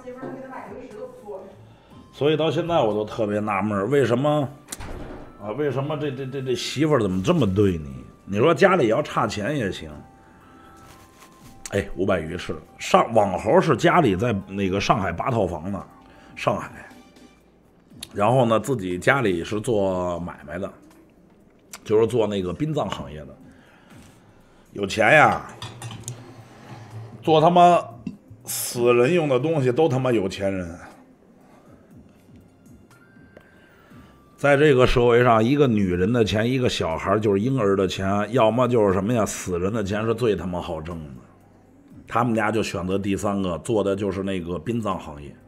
所以到现在我都特别纳闷，为什么啊？为什么这这这这媳妇儿怎么这么对你？你说家里要差钱也行。哎，五百鱼翅，上网猴是家里在那个上海八套房呢，上海。然后呢，自己家里是做买卖的，就是做那个殡葬行业的。有钱呀，做他妈死人用的东西都他妈有钱人。在这个社会上，一个女人的钱，一个小孩就是婴儿的钱，要么就是什么呀，死人的钱是最他妈好挣的。他们家就选择第三个，做的就是那个殡葬行业。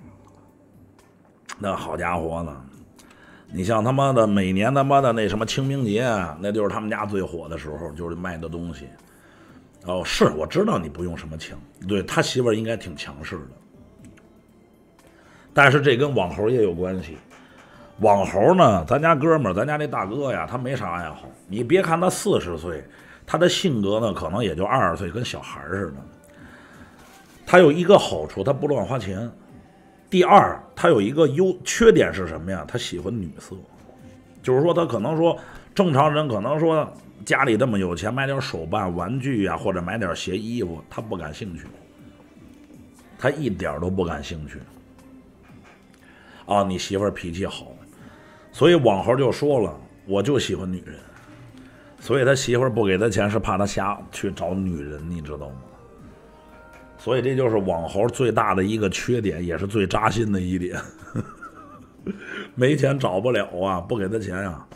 那好家伙呢，你像他妈的每年他妈的那什么清明节，那就是他们家最火的时候，就是卖的东西。哦，是我知道你不用什么枪，对他媳妇儿应该挺强势的，但是这跟网猴也有关系。网猴呢，咱家哥们儿，咱家那大哥呀，他没啥爱好。你别看他四十岁，他的性格呢，可能也就二十岁，跟小孩似的。他有一个好处，他不乱花钱。第二，他有一个优缺点是什么呀？他喜欢女色，就是说他可能说正常人可能说家里这么有钱，买点手办、玩具呀、啊，或者买点鞋、衣服，他不感兴趣，他一点都不感兴趣。啊，你媳妇儿脾气好，所以网猴就说了，我就喜欢女人，所以他媳妇儿不给他钱是怕他瞎去找女人，你知道吗？所以这就是网猴最大的一个缺点，也是最扎心的一点。没钱找不了啊，不给他钱啊。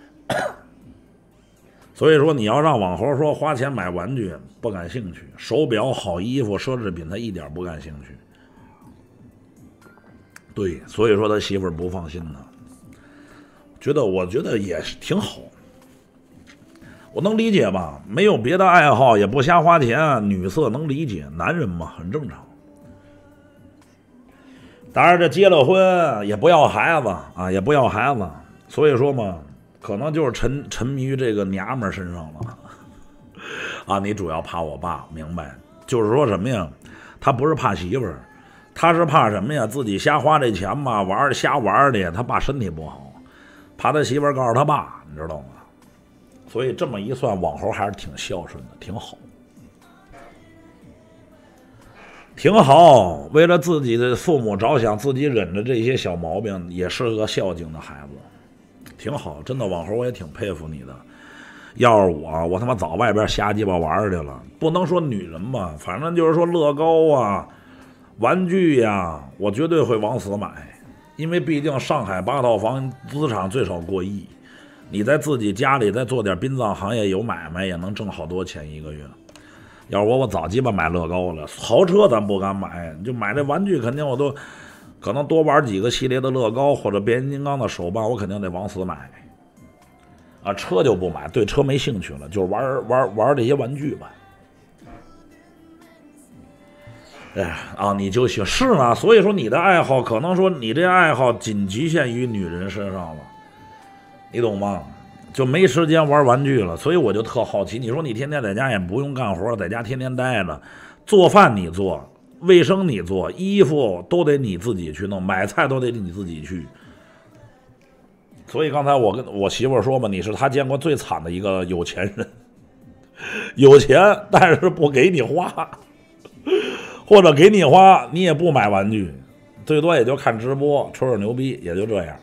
所以说你要让网猴说花钱买玩具不感兴趣，手表、好衣服、奢侈品他一点不感兴趣。对，所以说他媳妇儿不放心呢。觉得我觉得也是挺好。我能理解吧，没有别的爱好，也不瞎花钱，女色能理解，男人嘛很正常。当然这结了婚也不要孩子啊，也不要孩子，所以说嘛，可能就是沉沉迷于这个娘们儿身上了。啊，你主要怕我爸，明白？就是说什么呀？他不是怕媳妇儿，他是怕什么呀？自己瞎花这钱嘛，玩瞎玩的，他爸身体不好，怕他媳妇儿告诉他爸，你知道吗？所以这么一算，网猴还是挺孝顺的，挺好，挺好。为了自己的父母着想，自己忍着这些小毛病，也是个孝敬的孩子，挺好。真的，网猴我也挺佩服你的。要是我，我他妈早外边瞎鸡巴玩去了。不能说女人吧，反正就是说乐高啊、玩具呀、啊，我绝对会往死买，因为毕竟上海八套房资产最少过亿。你在自己家里再做点殡葬行业有买卖，也能挣好多钱一个月。要是我，我早鸡巴买乐高了。豪车咱不敢买，就买这玩具，肯定我都可能多玩几个系列的乐高或者变形金刚的手办，我肯定得往死买。啊，车就不买，对车没兴趣了，就是玩玩玩这些玩具吧。哎啊，你就行是啊，所以说你的爱好可能说你这爱好仅局限于女人身上了。你懂吗？就没时间玩玩具了，所以我就特好奇。你说你天天在家也不用干活，在家天天待着，做饭你做，卫生你做，衣服都得你自己去弄，买菜都得你自己去。 所以刚才我跟我媳妇说嘛，你是她见过最惨的一个有钱人，有钱但是不给你花，或者给你花你也不买玩具，最多也就看直播吹吹牛逼，也就这样。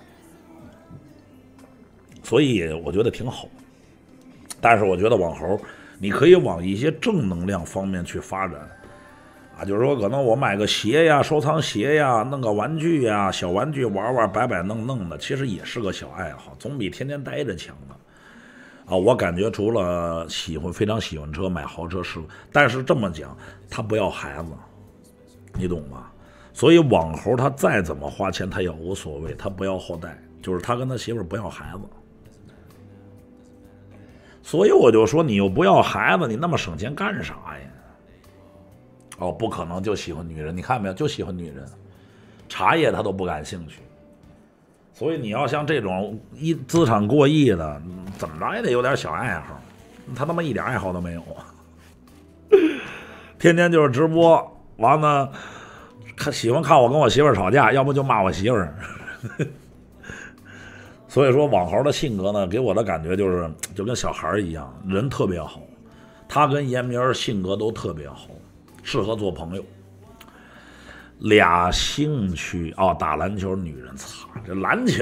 所以我觉得挺好，但是我觉得网猴你可以往一些正能量方面去发展啊，就是说可能我买个鞋呀，收藏鞋呀，弄个玩具呀，小玩具玩玩，摆摆弄弄的，其实也是个小爱好，总比天天待着强呢。啊，我感觉除了喜欢非常喜欢车，买豪车是，但是这么讲，他不要孩子，你懂吗？所以网猴他再怎么花钱，他也无所谓，他不要后代，就是他跟他媳妇不要孩子。所以我就说，你又不要孩子，你那么省钱干啥呀？哦，不可能就喜欢女人，你看没有，就喜欢女人，茶叶他都不感兴趣。所以你要像这种一资产过亿的，怎么着也得有点小爱好，他他妈一点爱好都没有，天天就是直播，完了看喜欢看我跟我媳妇儿吵架，要不就骂我媳妇儿。所以说网猴的性格呢，给我的感觉就是就跟小孩一样，人特别好，他跟严明性格都特别好，适合做朋友。俩兴趣哦，打篮球，女人，操，这篮球，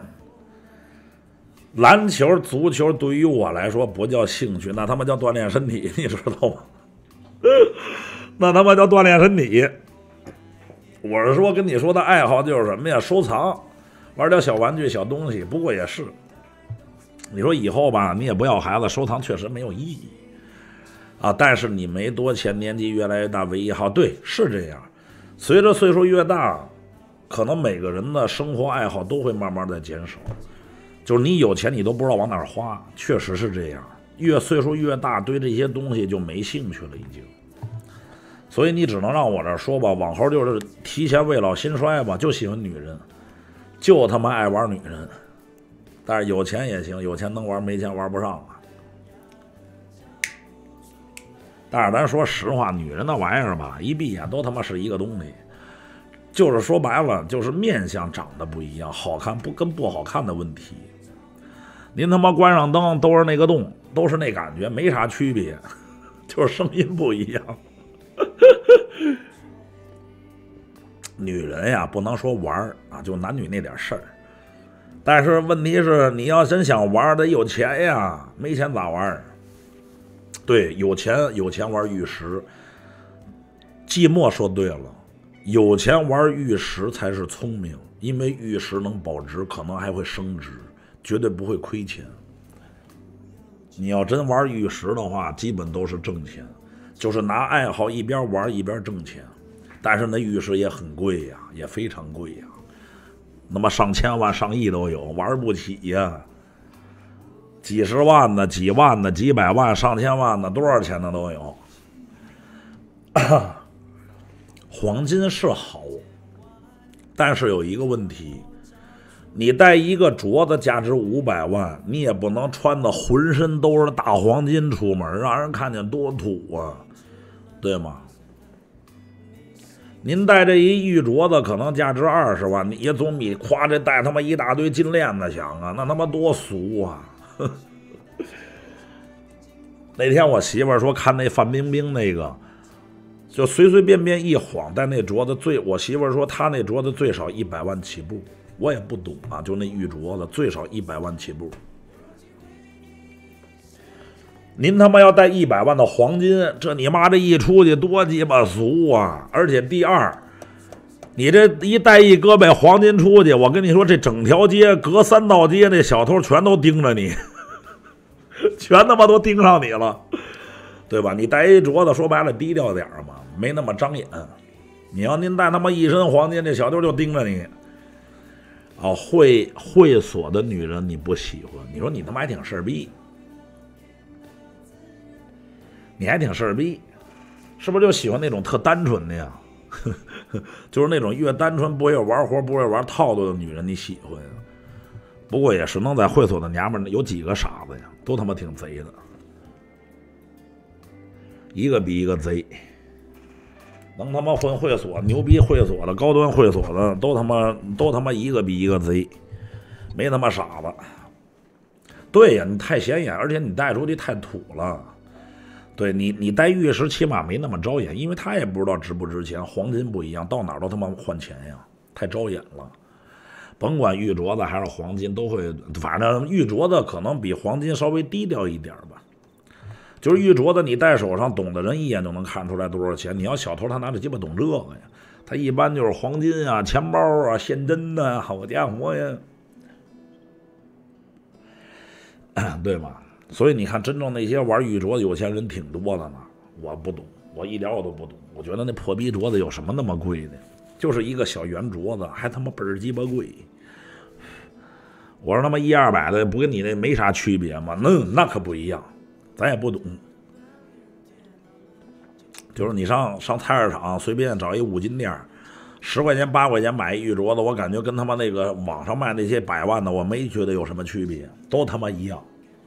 篮球、足球对于我来说不叫兴趣，那他妈叫锻炼身体，你知道吗？那他妈叫锻炼身体。我是说跟你说的爱好就是什么呀？收藏，玩点小玩具、小东西。不过也是，你说以后吧，你也不要孩子，收藏确实没有意义啊。但是你没多钱，年纪越来越大，为一好，对，是这样。随着岁数越大，可能每个人的生活爱好都会慢慢的减少，就是你有钱你都不知道往哪儿花，确实是这样。越岁数越大，对这些东西就没兴趣了已经。所以你只能让我这说吧，网猴就是提前未老心衰吧，就喜欢女人，就他妈爱玩女人。但是有钱也行，有钱能玩，没钱玩不上啊。但是咱说实话，女人那玩意儿吧，一闭眼都他妈是一个东西，就是说白了，就是面相长得不一样，好看不跟不好看的问题。您他妈关上灯都是那个洞，都是那感觉，没啥区别，就是声音不一样。女人呀，不能说玩啊，就男女那点事儿。但是问题是，你要真想玩，得有钱呀，没钱咋玩？对，有钱有钱玩玉石。季默说对了，有钱玩玉石才是聪明，因为玉石能保值，可能还会升值，绝对不会亏钱。你要真玩玉石的话，基本都是挣钱，就是拿爱好一边玩一边挣钱。但是那玉石也很贵呀，也非常贵呀，那么上千万上亿都有，玩不起呀。几十万的、几万的、几百万、上千万的，多少钱的都有。黄金是好，但是有一个问题，你带一个镯子价值五百万，你也不能穿的浑身都是大黄金出门，让人看见多土啊，对吗？您带这一玉镯子可能价值二十万，你也总比夸这带他妈一大堆金链子强啊，那他妈多俗啊！那天我媳妇说看那范冰冰那个，就随随便便一晃带那镯子最，我媳妇说她那镯子最少一百万起步，我也不懂啊，就那玉镯子最少一百万起步。您他妈要带一百万的黄金，这你妈这一出去多鸡巴俗啊！而且第二，你这一带一胳膊黄金出去，我跟你说，这整条街隔三道街那小偷全都盯着你，全他妈都盯上你了，对吧？你带一镯子，说白了低调点嘛，没那么张眼。你要您带他妈一身黄金，这小偷就盯着你。哦，会会所的女人你不喜欢，你说你他妈还挺事儿逼。你还挺事儿逼，是不是就喜欢那种特单纯的呀？就是那种越单纯不会玩活不会玩套路的女人你喜欢呀？不过也是能在会所的娘们儿有几个傻子呀，都他妈挺贼的，一个比一个贼，能他妈混会所牛逼会所的高端会所的都他妈都他妈一个比一个贼。 没他妈傻子。对呀，你太显眼，而且你带出去太土了。对你，你带玉石起码没那么招眼，因为他也不知道值不值钱。黄金不一样，到哪儿都他妈换钱呀，太招眼了。甭管玉镯子还是黄金，都会，反正玉镯子可能比黄金稍微低调一点吧。就是玉镯子你戴手上，懂的人一眼就能看出来多少钱。你要小偷，他哪里鸡巴懂这个呀？他一般就是黄金啊、钱包啊、现真的啊，好家伙呀，对吧？所以你看，真正那些玩玉镯的有钱人挺多的呢。我不懂，我一点我都不懂。我觉得那破逼镯子有什么那么贵的？就是一个小圆镯子，还他妈倍儿鸡巴贵。我说他妈一二百的，不跟你那没啥区别吗？那那可不一样，咱也不懂。就是你上上菜市场随便找一五金店，十块钱八块钱买一玉镯子，我感觉跟他妈那个网上卖那些百万的，我没觉得有什么区别，都他妈一样。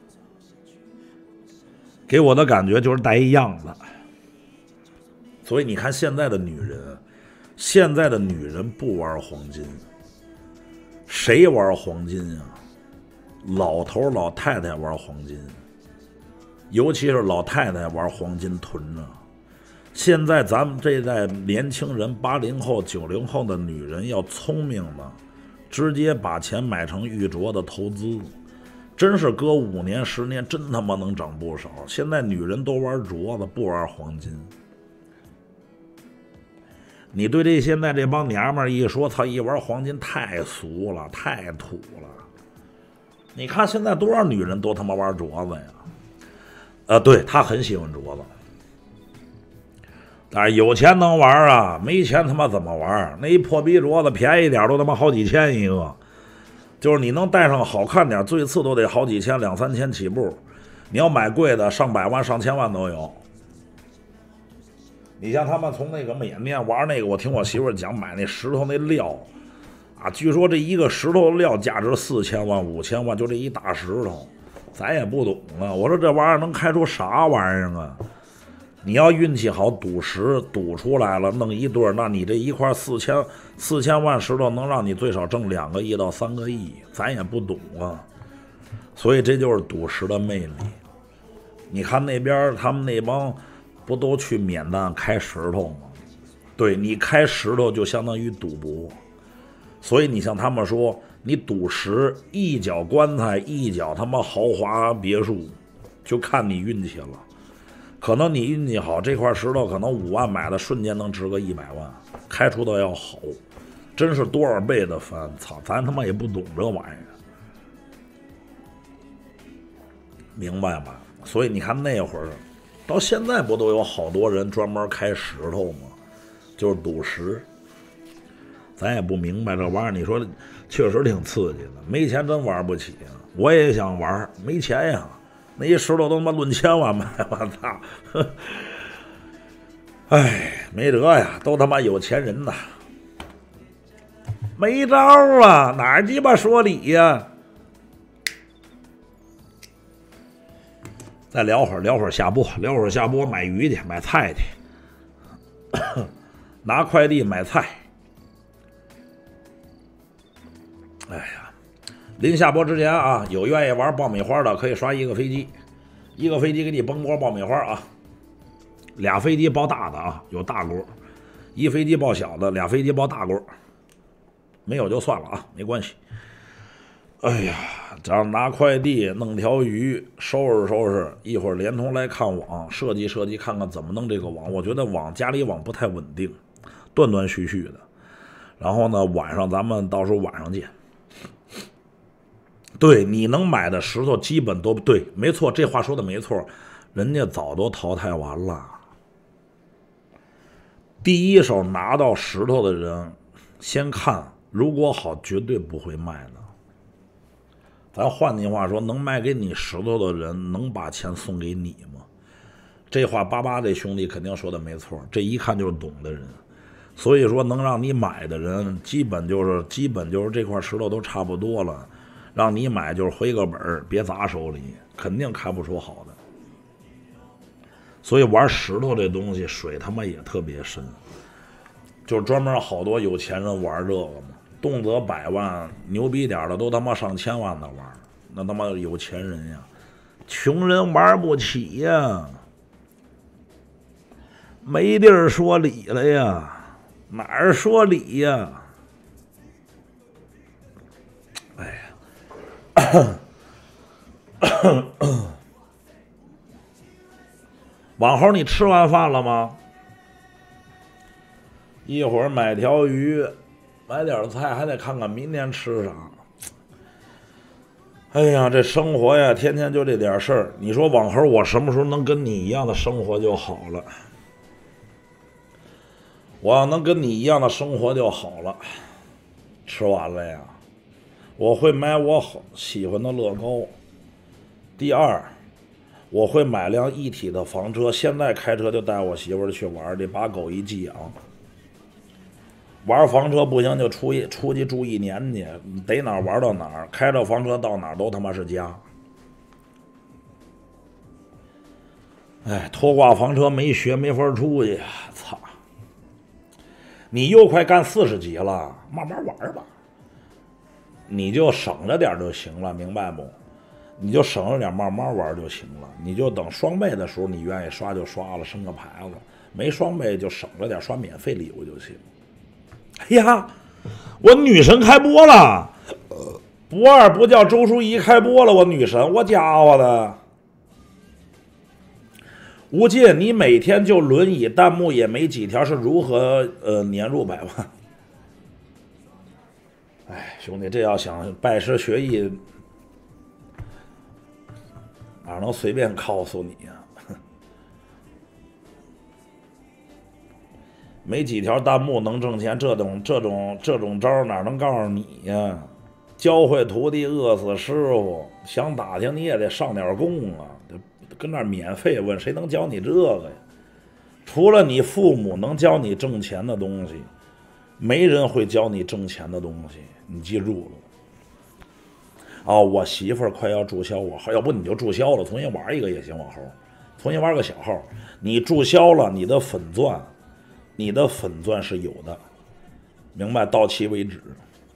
给我的感觉就是带一样的。所以你看现在的女人，现在的女人不玩黄金，谁玩黄金啊？老头老太太玩黄金，尤其是老太太玩黄金囤着。现在咱们这代年轻人，八零后、九零后的女人要聪明了，直接把钱买成玉镯的投资。真是隔五年十年，真他妈能涨不少。现在女人都玩镯子，不玩黄金。你对这现在这帮娘们一说，操，一玩黄金太俗了，太土了。你看现在多少女人都他妈玩镯子呀？呃，对，她很喜欢镯子，但是有钱能玩啊，没钱他妈怎么玩？那一破逼镯子便宜点都他妈好几千一个。就是你能戴上好看点，最次都得好几千，两三千起步。你要买贵的，上百万、上千万都有。你像他们从那个缅甸玩那个，我听我媳妇讲，买那石头那料啊，据说这一个石头的料价值四千万、五千万，就这一大石头，咱也不懂啊。我说这玩意儿能开出啥玩意儿啊？你要运气好，赌石赌出来了，弄一对儿，那你这一块四千四千万石头能让你最少挣两个亿到三个亿，咱也不懂啊。所以这就是赌石的魅力。你看那边他们那帮不都去缅甸开石头吗？对，你开石头就相当于赌博。所以你像他们说，你赌石，一脚棺材，一脚他妈豪华别墅，就看你运气了。可能你运气好，这块石头可能五万买的，瞬间能值个一百万，开出的要好，真是多少倍的翻！操，咱他妈也不懂这玩意儿，明白吧？所以你看那会儿，到现在不都有好多人专门开石头吗？就是赌石，咱也不明白这玩意儿。你说确实挺刺激的，没钱真玩不起啊！我也想玩，没钱呀。那一石头都他妈论千万买，我操！哎，没辙呀，都他妈有钱人呐，没招啊，哪儿鸡巴说理呀？再聊会儿，聊会儿下播，聊会儿下播买鱼去，买菜去，拿快递买菜。哎呀！临下播之前啊，有愿意玩爆米花的可以刷一个飞机，一个飞机给你崩锅爆米花啊，俩飞机包大的啊，有大锅，一飞机包小的，俩飞机包大锅，没有就算了啊，没关系。哎呀，这样拿快递弄条鱼，收拾收拾，一会儿连同来看网，设计设计，看看怎么弄这个网。我觉得网家里网不太稳定，断断续续的。然后呢，晚上咱们到时候晚上见。对，你能买的石头基本都对，没错，这话说的没错，人家早都淘汰完了。第一手拿到石头的人，先看，如果好，绝对不会卖的。咱换句话说，能卖给你石头的人，能把钱送给你吗？这话巴巴这兄弟肯定说的没错，这一看就是懂的人。所以说，能让你买的人，基本就是基本就是这块石头都差不多了。让你买就是回个本儿，别砸手里，肯定开不出好的。所以玩石头这东西水他妈也特别深，就是专门好多有钱人玩这个嘛。 动辄百万，牛逼点的都他妈上千万的玩，那他妈有钱人呀，穷人玩不起呀，没地儿说理了呀，哪儿说理呀？哎呀，往后你吃完饭了吗？一会儿买条鱼，买点菜，还得看看明天吃啥。哎呀，这生活呀，天天就这点事儿。你说往后我什么时候能跟你一样的生活就好了？我要能跟你一样的生活就好了。吃完了呀，我会买我喜欢的乐高。第二，我会买辆一体的房车，现在开车就带我媳妇儿去玩，得把狗一寄养。玩房车不行就出去出去住一年去，逮哪儿玩到哪儿，开着房车到哪儿都他妈是家。哎，拖挂房车没学没法出去，操！你又快干四十级了，慢慢玩吧，你就省着点就行了，明白不？你就省着点慢慢玩就行了，你就等双倍的时候你愿意刷就刷了，升个牌子，没双倍就省着点刷免费礼物就行。哎呀，我女神开播了，不二不叫周淑怡开播了，我女神，我家伙的！吴进，你每天就轮椅弹幕也没几条，是如何呃年入百万？哎，兄弟，这要想拜师学艺，哪能随便告诉你呀、啊？没几条弹幕能挣钱，这种这种这种招哪能告诉你呀？教会徒弟饿死师傅，想打听你也得上点供啊！跟那儿免费问，谁能教你这个呀？除了你父母能教你挣钱的东西，没人会教你挣钱的东西，你记住了。哦，我媳妇儿快要注销我号，要不你就注销了，重新玩一个也行，往后重新玩个小号。你注销了，你的粉钻，你的粉钻是有的，明白？到期为止。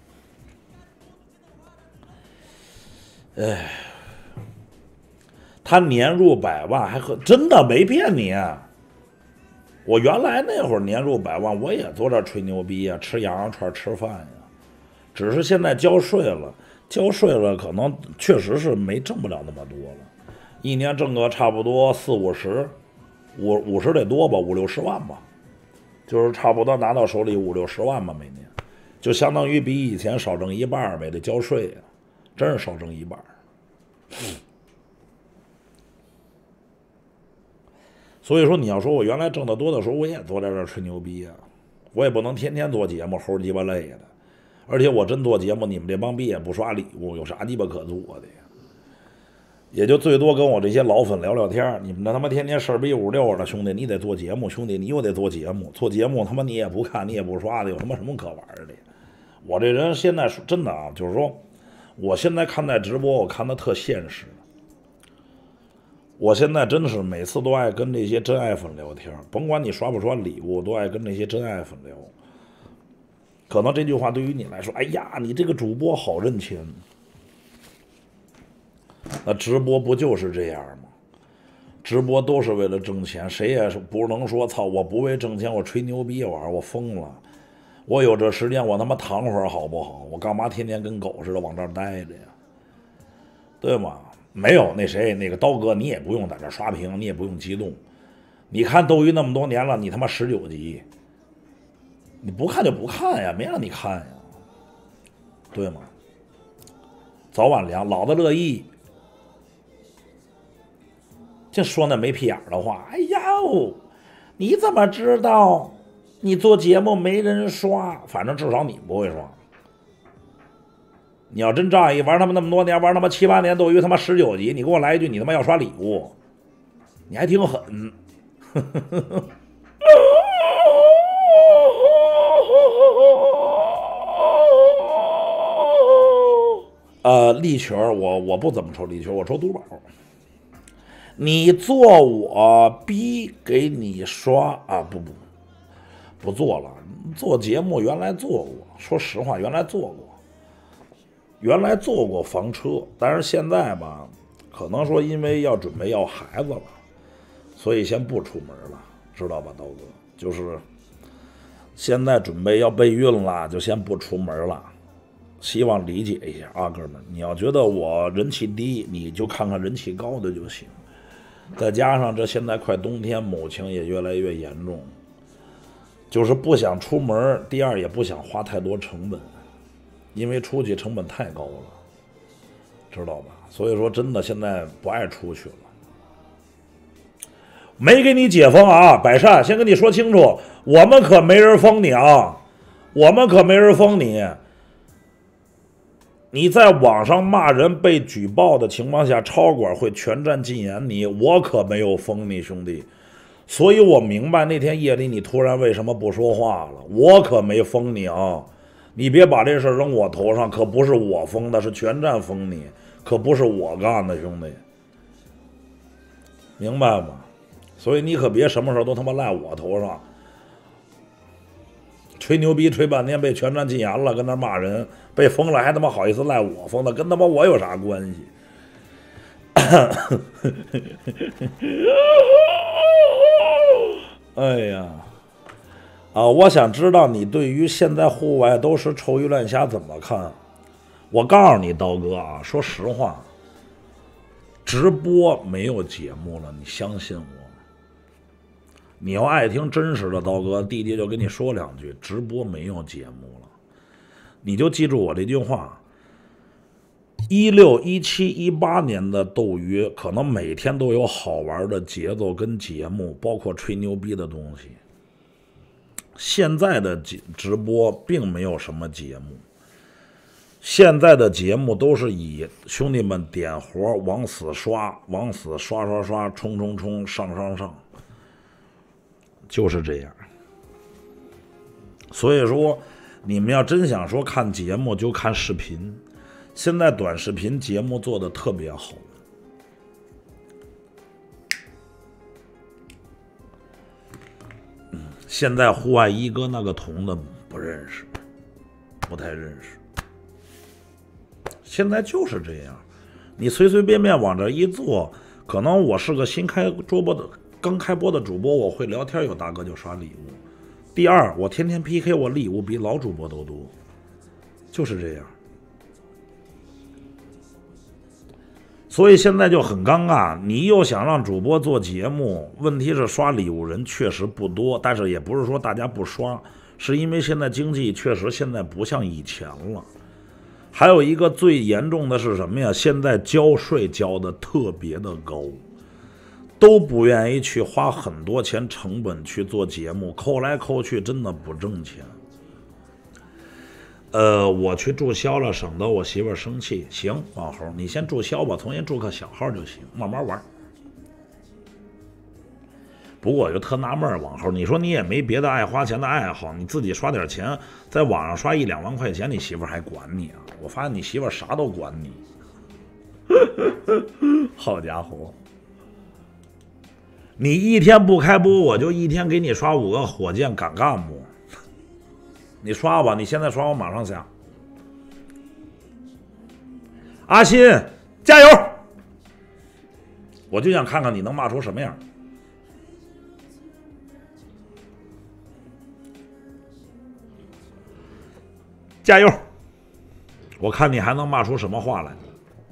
哎，他年入百万，还和真的没骗你。我原来那会儿年入百万，我也坐这吹牛逼呀，吃羊肉串吃饭呀，只是现在交税了。交税了，可能确实是没挣不了那么多了，一年挣个差不多四五十，五五十得多吧，五六十万吧，就是差不多拿到手里五六十万吧，每年，就相当于比以前少挣一半呗，得交税呀，真是少挣一半。所以说，你要说我原来挣得多的时候，我也坐在这儿吹牛逼呀，我也不能天天做节目，齁鸡巴累的。而且我真做节目，你们这帮逼也不刷礼物，有啥鸡巴可做的呀？也就最多跟我这些老粉聊聊天。你们那他妈天天事儿逼五六的，兄弟，你得做节目，兄弟你又得做节目，做节目他妈你也不看，你也不刷的，有他妈什么可玩的？我这人现在真的啊，就是说，我现在看待直播，我看的特现实。我现在真的是每次都爱跟这些真爱粉聊天，甭管你刷不刷礼物，都爱跟这些真爱粉聊。可能这句话对于你来说，哎呀，你这个主播好认钱。那直播不就是这样吗？直播都是为了挣钱，谁也是不能说操，我不为挣钱，我吹牛逼玩，我疯了。我有这时间，我他妈躺会儿好不好？我干嘛天天跟狗似的往这儿待着呀？对吗？没有那谁，那个刀哥，你也不用在这刷屏，你也不用激动。你看斗鱼那么多年了，你他妈十九级。你不看就不看呀，没让你看呀，对吗？早晚凉，老子乐意。净说那没屁眼的话，哎呀，你怎么知道？你做节目没人刷，反正至少你不会刷。你要真仗义，玩他妈那么多年，玩他妈七八年斗鱼他妈十九级，你给我来一句你他妈要刷礼物，你还挺狠。呃，力群我我不怎么抽力群，我抽赌宝。你做我逼给你刷啊？不不， 不做了。做节目原来做过，说实话，原来做过，原来做过房车，但是现在吧，可能说因为要准备要孩子了，所以先不出门了，知道吧，刀哥？就是现在准备要备孕了，就先不出门了。希望理解一下啊，哥们儿，你要觉得我人气低，你就看看人气高的就行。再加上这现在快冬天，某情也越来越严重，就是不想出门，第二也不想花太多成本，因为出去成本太高了，知道吧？所以说真的现在不爱出去了。没给你解封啊，百善，先跟你说清楚，我们可没人封你啊，我们可没人封你。你在网上骂人被举报的情况下，超管会全站禁言你，我可没有封你，兄弟。所以我明白那天夜里你突然为什么不说话了，我可没封你啊！你别把这事扔我头上，可不是我封的，是全站封你，可不是我干的，兄弟，明白吗？所以你可别什么时候都他妈赖我头上，吹牛逼吹半天被全站禁言了，跟那骂人，被封了还他妈好意思赖我封的，跟他妈我有啥关系？哎呀，啊！我想知道你对于现在户外都是臭鱼烂虾怎么看？我告诉你，刀哥啊，说实话，直播没有节目了，你相信我。你要爱听真实的，刀哥弟弟就跟你说两句，直播没有节目了，你就记住我这句话。一六、一七、一八年的斗鱼，可能每天都有好玩的节奏跟节目，包括吹牛逼的东西。现在的直播并没有什么节目，现在的节目都是以兄弟们点活往死刷，往死刷刷刷，冲冲冲，上上上，就是这样。所以说，你们要真想说看节目，就看视频。现在短视频节目做的特别好，嗯，现在户外一哥那个铜的不认识，不太认识。现在就是这样，你随随便便往这一坐，可能我是个新开桌播的、刚开播的主播，我会聊天，有大哥就刷礼物。第二，我天天 P K， 我礼物比老主播都多，就是这样。所以现在就很尴尬，你又想让主播做节目，问题是刷礼物人确实不多，但是也不是说大家不刷，是因为现在经济确实现在不像以前了。还有一个最严重的是什么呀？现在交税交的特别的高，都不愿意去花很多钱成本去做节目，扣来扣去真的不挣钱。呃，我去注销了，省得我媳妇儿生气。行，网猴，你先注销吧，重新注个小号就行，慢慢玩。不过我就特纳闷儿，网猴，你说你也没别的爱花钱的爱好，你自己刷点钱，在网上刷一两万块钱，你媳妇儿还管你啊？我发现你媳妇儿啥都管你。好家伙，你一天不开播，我就一天给你刷五个火箭，敢干不？你刷吧，你现在刷我马上下。阿新，加油！我就想看看你能骂出什么样。加油！我看你还能骂出什么话来。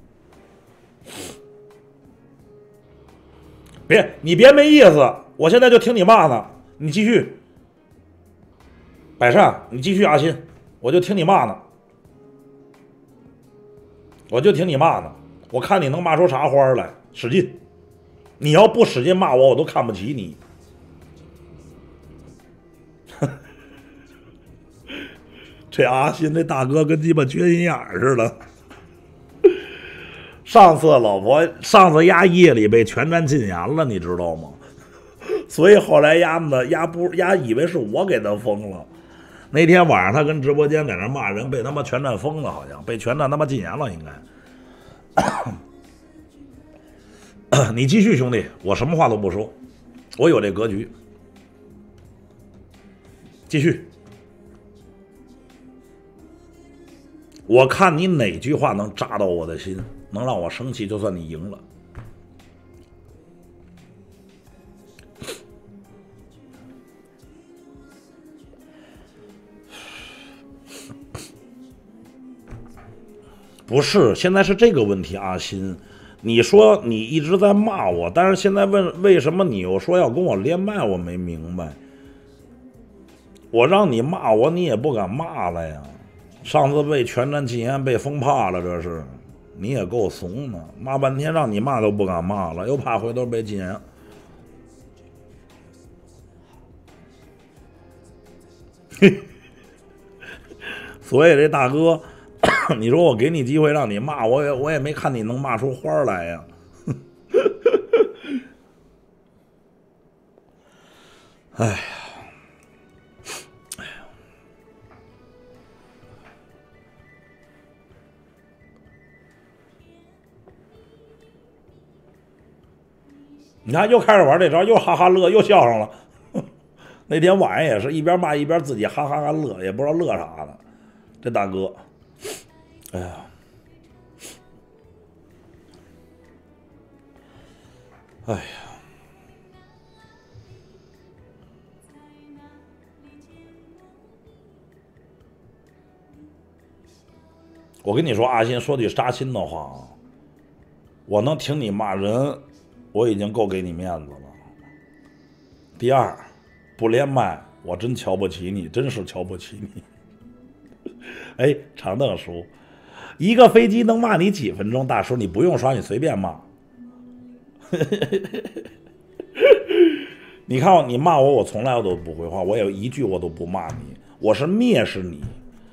别，你别没意思，我现在就听你骂呢，你继续。百善，你继续，阿新，我就听你骂呢，我就听你骂呢，我看你能骂出啥花来，使劲！你要不使劲骂我，我都看不起你。这阿新这大哥跟鸡巴缺心眼儿似的。上次老婆，上次丫夜里被全站禁言了，你知道吗？所以后来丫呢，丫不丫以为是我给他封了。那天晚上他跟直播间在那骂人，被他妈全站封了，好像被全站他妈禁言了，应该。你继续，兄弟，我什么话都不说，我有这格局。 继续。我看你哪句话能扎到我的心，能让我生气，就算你赢了。不是，现在是这个问题，阿新，你说你一直在骂我，但是现在问为什么你又说要跟我连麦，我没明白。我让你骂我，你也不敢骂了呀。上次被全站禁言，被封怕了，这是你也够怂的，骂半天让你骂都不敢骂了，又怕回头被禁言。所以这大哥，你说我给你机会让你骂我也，我也没看你能骂出花来呀。哎呀，哎呀，你看又开始玩这招，又哈哈乐，又笑上了。那天晚上也是一边骂一边自己哈哈哈乐，也不知道乐啥呢。这大哥，哎呀，哎呀，我跟你说，阿新说句扎心的话啊，我能听你骂人，我已经够给你面子了。第二，不连麦，我真瞧不起你，真是瞧不起你。哎，长凳叔，一个飞机能骂你几分钟？大叔，你不用刷，你随便骂。你看你骂我，我从来都不回话，我也一句我都不骂你，我是蔑视你。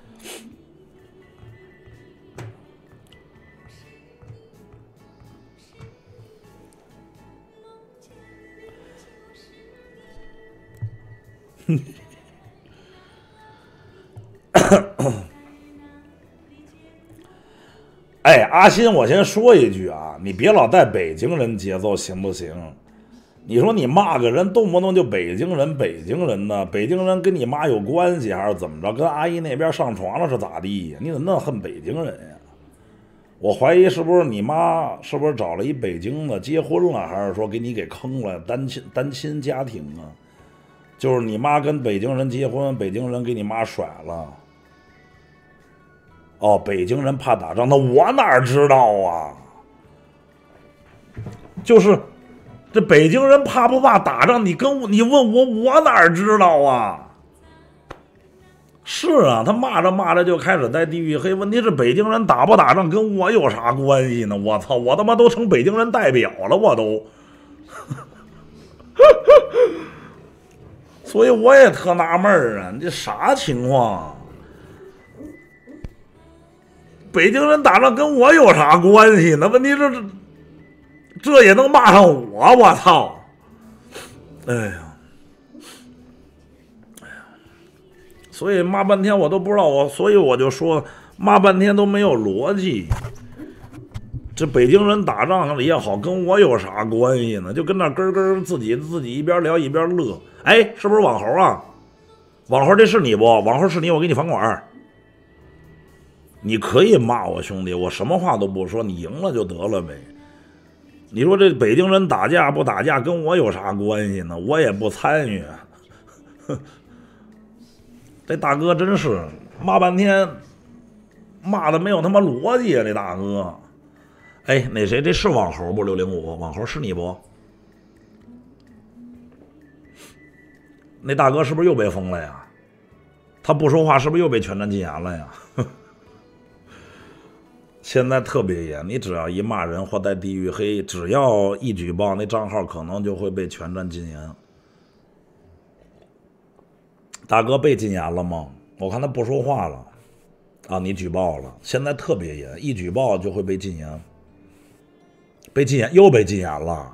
哎，阿新，我先说一句啊，你别老带北京人节奏行不行？你说你骂个人，动不动就北京人，北京人呢？北京人跟你妈有关系还是怎么着？跟阿姨那边上床了是咋地呀？你怎么那么恨北京人呀？我怀疑是不是你妈是不是找了一北京的结婚了，还是说给你给坑了单亲单亲家庭啊？就是你妈跟北京人结婚，北京人给你妈甩了。哦，北京人怕打仗，那我哪知道啊？就是这北京人怕不怕打仗？你跟我，你问我，我哪知道啊？是啊，他骂着骂着就开始在地狱黑。问题是北京人打不打仗跟我有啥关系呢？我操，我他妈都成北京人代表了，我都。所以我也特纳闷儿啊，这啥情况？北京人打仗跟我有啥关系呢？问题是这这也能骂上我，我操！哎呀，哎呀，所以骂半天我都不知道我，所以我就说骂半天都没有逻辑。这北京人打仗也好，跟我有啥关系呢？就跟那咯咯自己自己一边聊一边乐。哎，是不是网猴啊？网猴，这是你不？网猴是你，我给你房管。你可以骂我兄弟，我什么话都不说，你赢了就得了呗。你说这北京人打架不打架跟我有啥关系呢？我也不参与。这大哥真是骂半天，骂的没有他妈逻辑啊！这大哥，哎，那谁，这是网猴不？六零五，网猴是你不？那大哥是不是又被封了呀？他不说话是不是又被全站禁言了呀？现在特别严，你只要一骂人或带地域黑，只要一举报，那账号可能就会被全站禁言。大哥被禁言了吗？我看他不说话了。啊，你举报了，现在特别严，一举报就会被禁言。被禁言，又被禁言了。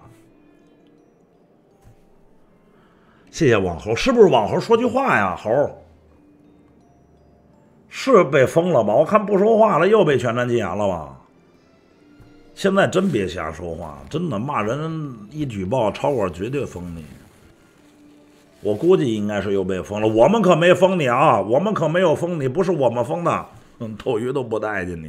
谢谢网猴，是不是网猴说句话呀？猴是被封了吧？我看不说话了，又被全站禁言了吧？现在真别瞎说话，真的骂人一举报超过绝对封你。 我估计应该是又被封了。我们可没封你啊，我们可没有封你，不是我们封的，嗯，斗鱼都不待见你，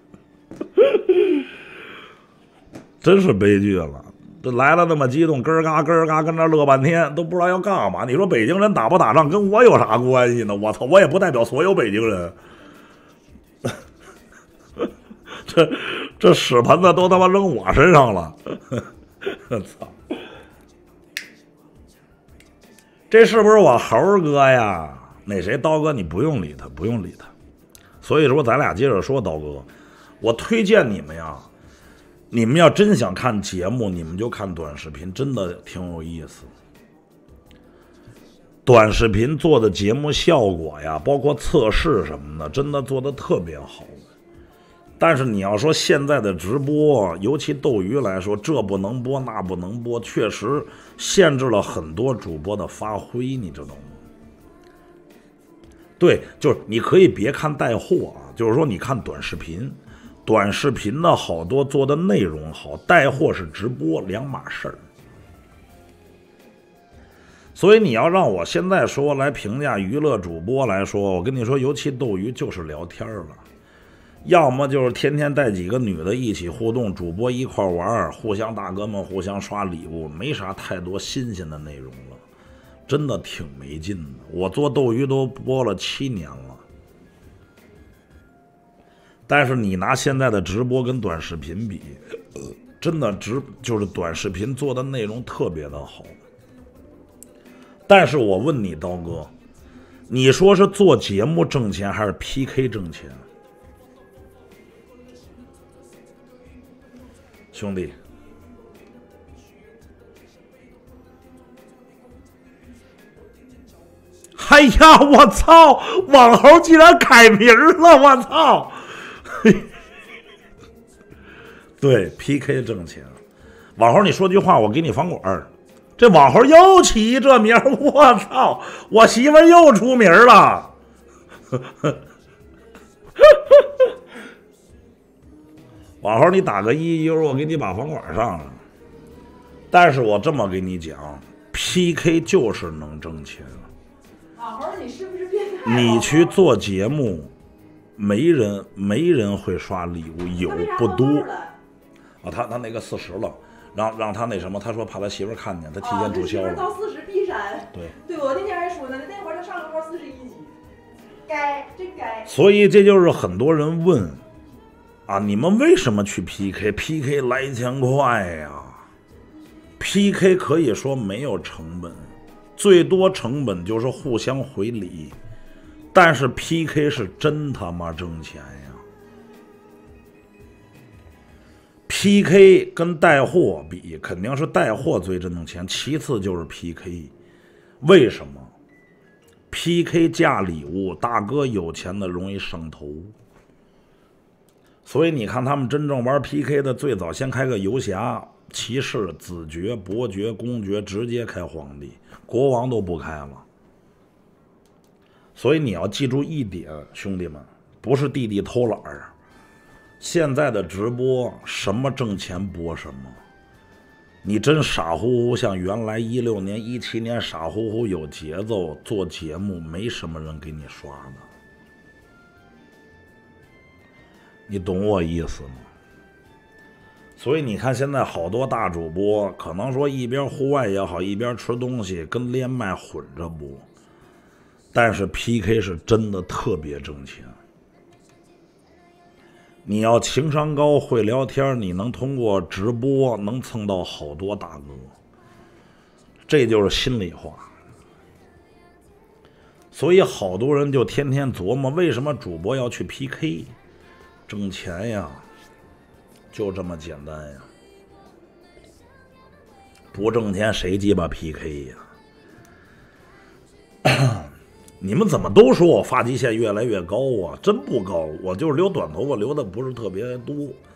真是悲剧了。这来了那么激动，咯儿嘎咯儿嘎跟那乐半天，都不知道要干嘛。你说北京人打不打仗跟我有啥关系呢？我操，我也不代表所有北京人。这这屎盆子都他妈扔我身上了，操！这是不是我猴哥呀？那谁刀哥，你不用理他，不用理他。所以说，咱俩接着说，刀哥，我推荐你们呀。你们要真想看节目，你们就看短视频，真的挺有意思。短视频做的节目效果呀，包括测试什么的，真的做的特别好。但是你要说现在的直播，尤其斗鱼来说，这不能播那不能播，确实限制了很多主播的发挥，你知道吗？对，就是你可以别看带货啊，就是说你看短视频。短视频的好多做的内容好，带货是直播两码事儿。所以你要让我现在说来评价娱乐主播来说，我跟你说，尤其斗鱼就是聊天了，要么就是天天带几个女的一起互动，主播一块玩，互相大哥们互相刷礼物，没啥太多新鲜的内容了，真的挺没劲的。我做斗鱼都播了七年了。但是你拿现在的直播跟短视频比，呃、真的直就是短视频做的内容特别的好。但是我问你刀哥，你说是做节目挣钱还是 P K 挣钱？兄弟，哎呀，我操！网猴竟然改名了，我操！对 P K 挣钱，网猴你说句话我给你房管，这网猴又起这名，我操，我媳妇又出名了。网猴你打个一，一会儿我给你把房管上了。但是我这么跟你讲 P K 就是能挣钱。 网猴你是不是变态？ 你去做节目，没人没人会刷礼物，有不多。啊，他他那个四十了，让让他那什么，他说怕他媳妇看见，他提前注销了。 哦、到四十必删。 对， 对我那天还说呢，那会儿他上个号四十一级，该真该。 所以这就是很多人问，啊，你们为什么去 P K？P K 来一千块呀 ？P K 可以说没有成本，最多成本就是互相回礼，但是 P K 是真他妈挣钱呀。P K 跟带货比，肯定是带货最挣钱，其次就是 P K。为什么 ？P K 价礼物，大哥有钱的容易上头。所以你看，他们真正玩 P K 的，最早先开个游侠、骑士、子爵、伯爵、公爵，直接开皇帝，国王都不开了。所以你要记住一点，兄弟们，不是弟弟偷懒儿。现在的直播什么挣钱播什么，你真傻乎乎像原来一六年一七年傻乎乎有节奏做节目，没什么人给你刷的，你懂我意思吗？所以你看现在好多大主播可能说一边户外也好，一边吃东西跟连麦混着播，但是 P K 是真的特别挣钱。你要情商高会聊天，你能通过直播能蹭到好多大哥，这就是心里话。所以好多人就天天琢磨，为什么主播要去 P K？ 挣钱呀，就这么简单呀。不挣钱谁鸡巴 P K 呀？你们怎么都说我发际线越来越高啊？真不高，我就是留短头发留的不是特别多，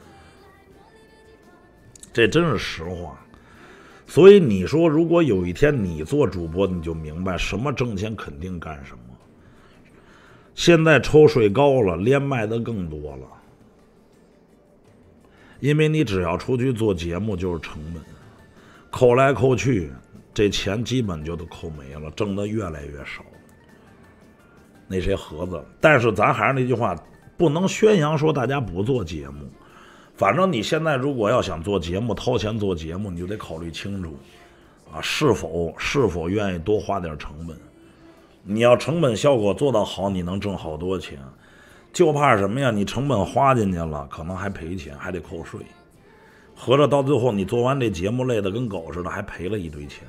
这真是实话。所以你说，如果有一天你做主播，你就明白什么挣钱肯定干什么。现在抽税高了，连麦的更多了，因为你只要出去做节目就是成本，扣来扣去， 这钱基本就都扣没了，挣得越来越少。那些盒子，但是咱还是那句话，不能宣扬说大家不做节目。反正你现在如果要想做节目，掏钱做节目，你就得考虑清楚啊，是否是否愿意多花点成本。你要成本效果做到好，你能挣好多钱。就怕什么呀？你成本花进去了，可能还赔钱，还得扣税。合着到最后，你做完这节目累得跟狗似的，还赔了一堆钱。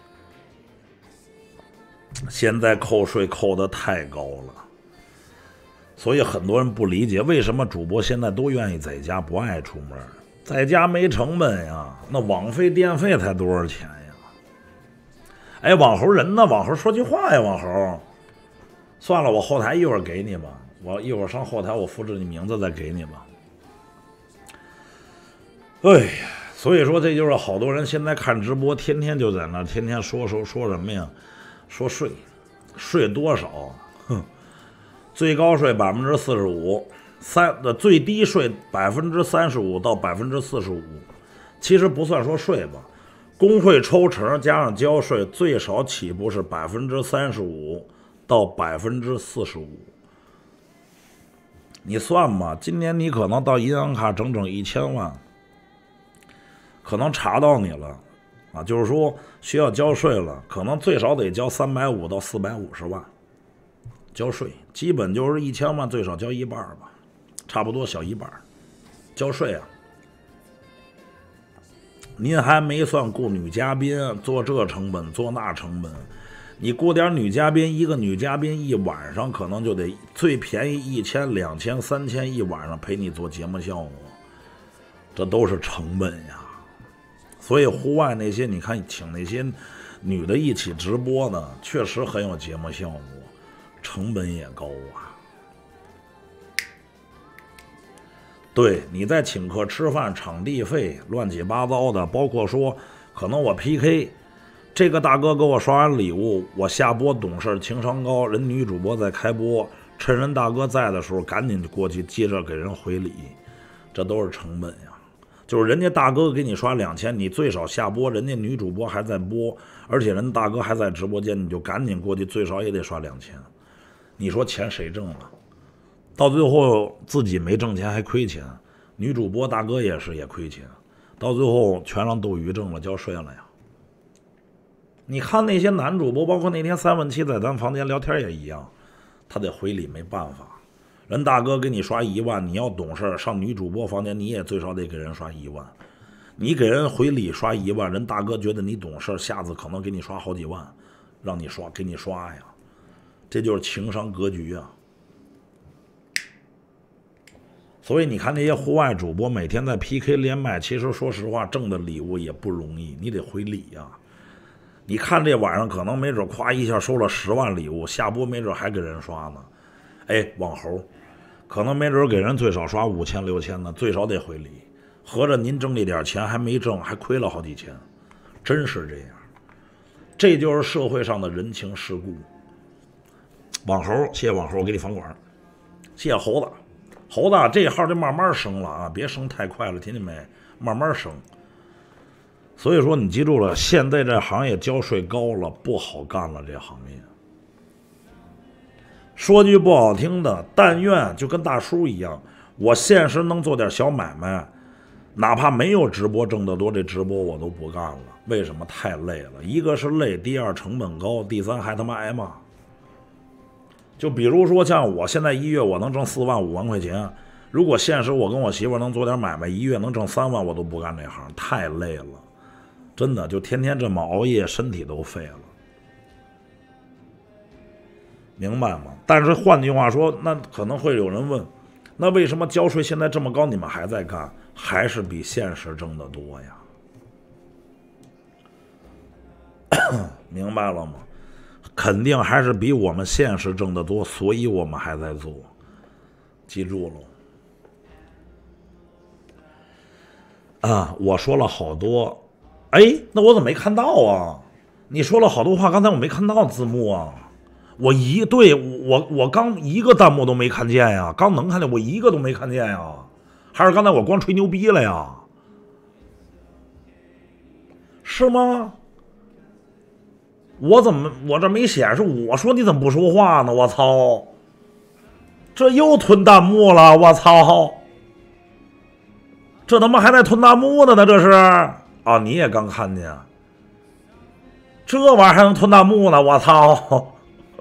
现在扣税扣得太高了，所以很多人不理解为什么主播现在都愿意在家，不爱出门。在家没成本呀，那网费电费才多少钱呀？哎，网猴人呢？网猴说句话呀，网猴。算了，我后台一会儿给你吧，我一会儿上后台我复制你名字再给你吧。哎呀，所以说这就是好多人现在看直播，天天就在那天天说说说什么呀？说税，税多少？哼，最高税百分之四十五，三的最低税百分之三十五到百分之四十五，其实不算说税吧，工会抽成加上交税，最少起步是百分之三十五到百分之四十五。你算吧，今年你可能到银行卡整整一千万，可能查到你了。啊，就是说需要交税了，可能最少得交三百五到四百五十万，交税基本就是一千万最少交一半吧，差不多小一半，交税啊。您还没算雇女嘉宾，做这成本，做那成本，你雇点女嘉宾，一个女嘉宾一晚上可能就得最便宜一千、两千、三千一晚上陪你做节目效果，这都是成本呀。所以户外那些你看请那些女的一起直播呢，确实很有节目效果，成本也高啊。对，你在请客吃饭，场地费乱七八糟的，包括说可能我 P K 这个大哥给我刷完礼物，我下播懂事情商高，人女主播在开播，趁人大哥在的时候赶紧过去接着给人回礼，这都是成本呀。就是人家大哥给你刷两千，你最少下播，人家女主播还在播，而且人大哥还在直播间，你就赶紧过去，最少也得刷两千。你说钱谁挣了？到最后自己没挣钱还亏钱，女主播大哥也是也亏钱，到最后全让斗鱼挣了，交税了呀。你看那些男主播，包括那天三问七在咱房间聊天也一样，他得回礼没办法。人大哥给你刷一万，你要懂事上女主播房间，你也最少得给人刷一万。你给人回礼刷一万，人大哥觉得你懂事，下次可能给你刷好几万，让你刷，给你刷呀。这就是情商格局啊。所以你看那些户外主播每天在 P K 连麦，其实说实话挣的礼物也不容易，你得回礼呀。你看这晚上可能没准夸一下收了十万礼物，下播没准还给人刷呢。哎，网猴。可能没准给人最少刷五千六千呢，最少得回礼。合着您挣这点钱还没挣，还亏了好几千，真是这样。这就是社会上的人情世故。网猴，谢谢网猴，我给你房管。谢谢猴子，猴子这号就慢慢升了啊，别升太快了，听见没？慢慢升。所以说你记住了，现在这行业交税高了，不好干了，这行业。说句不好听的，但愿就跟大叔一样，我现实能做点小买卖，哪怕没有直播挣得多，这直播我都不干了。为什么？太累了。一个是累，第二成本高，第三还他妈挨骂。就比如说像我现在一月我能挣四万五万块钱，如果现实我跟我媳妇能做点买卖，一月能挣三万，我都不干这行，太累了。真的，就天天这么熬夜，身体都废了。明白吗？但是换句话说，那可能会有人问，那为什么交税现在这么高，你们还在干？还是比现实挣得多呀？明白了吗？肯定还是比我们现实挣得多，所以我们还在做。记住了啊！我说了好多，哎，那我怎么没看到啊？你说了好多话，刚才我没看到字幕啊。我一对我我刚一个弹幕都没看见呀，刚能看见，我一个都没看见呀，还是刚才我光吹牛逼了呀？是吗？ 我怎么我这没显示？我说你怎么不说话呢？我操！这又吞弹幕了！我操！这他妈还在吞弹幕的呢！这是啊，你也刚看见，这玩意儿还能吞弹幕呢！我操！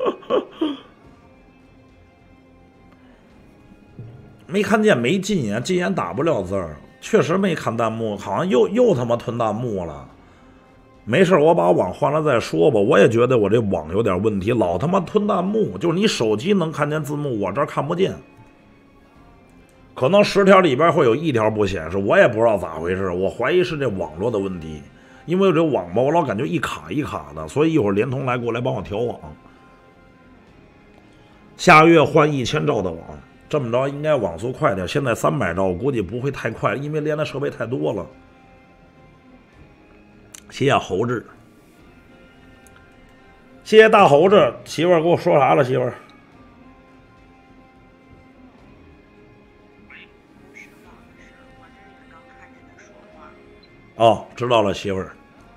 没看见，没禁言，禁言打不了字儿，确实没看弹幕，好像又又他妈吞弹幕了。没事，我把网换了再说吧。我也觉得我这网有点问题，老他妈吞弹幕，就是你手机能看见字幕，我这儿看不见。可能十条里边会有一条不显示，我也不知道咋回事，我怀疑是这网络的问题，因为这网吧我老感觉一卡一卡的，所以一会儿联通来过来帮我调网。下个月换一千兆的网，这么着应该网速快点。现在三百兆，我估计不会太快，因为连的设备太多了。谢谢猴子，谢谢大猴子，媳妇儿给我说啥了？媳妇儿。哦，知道了，媳妇儿。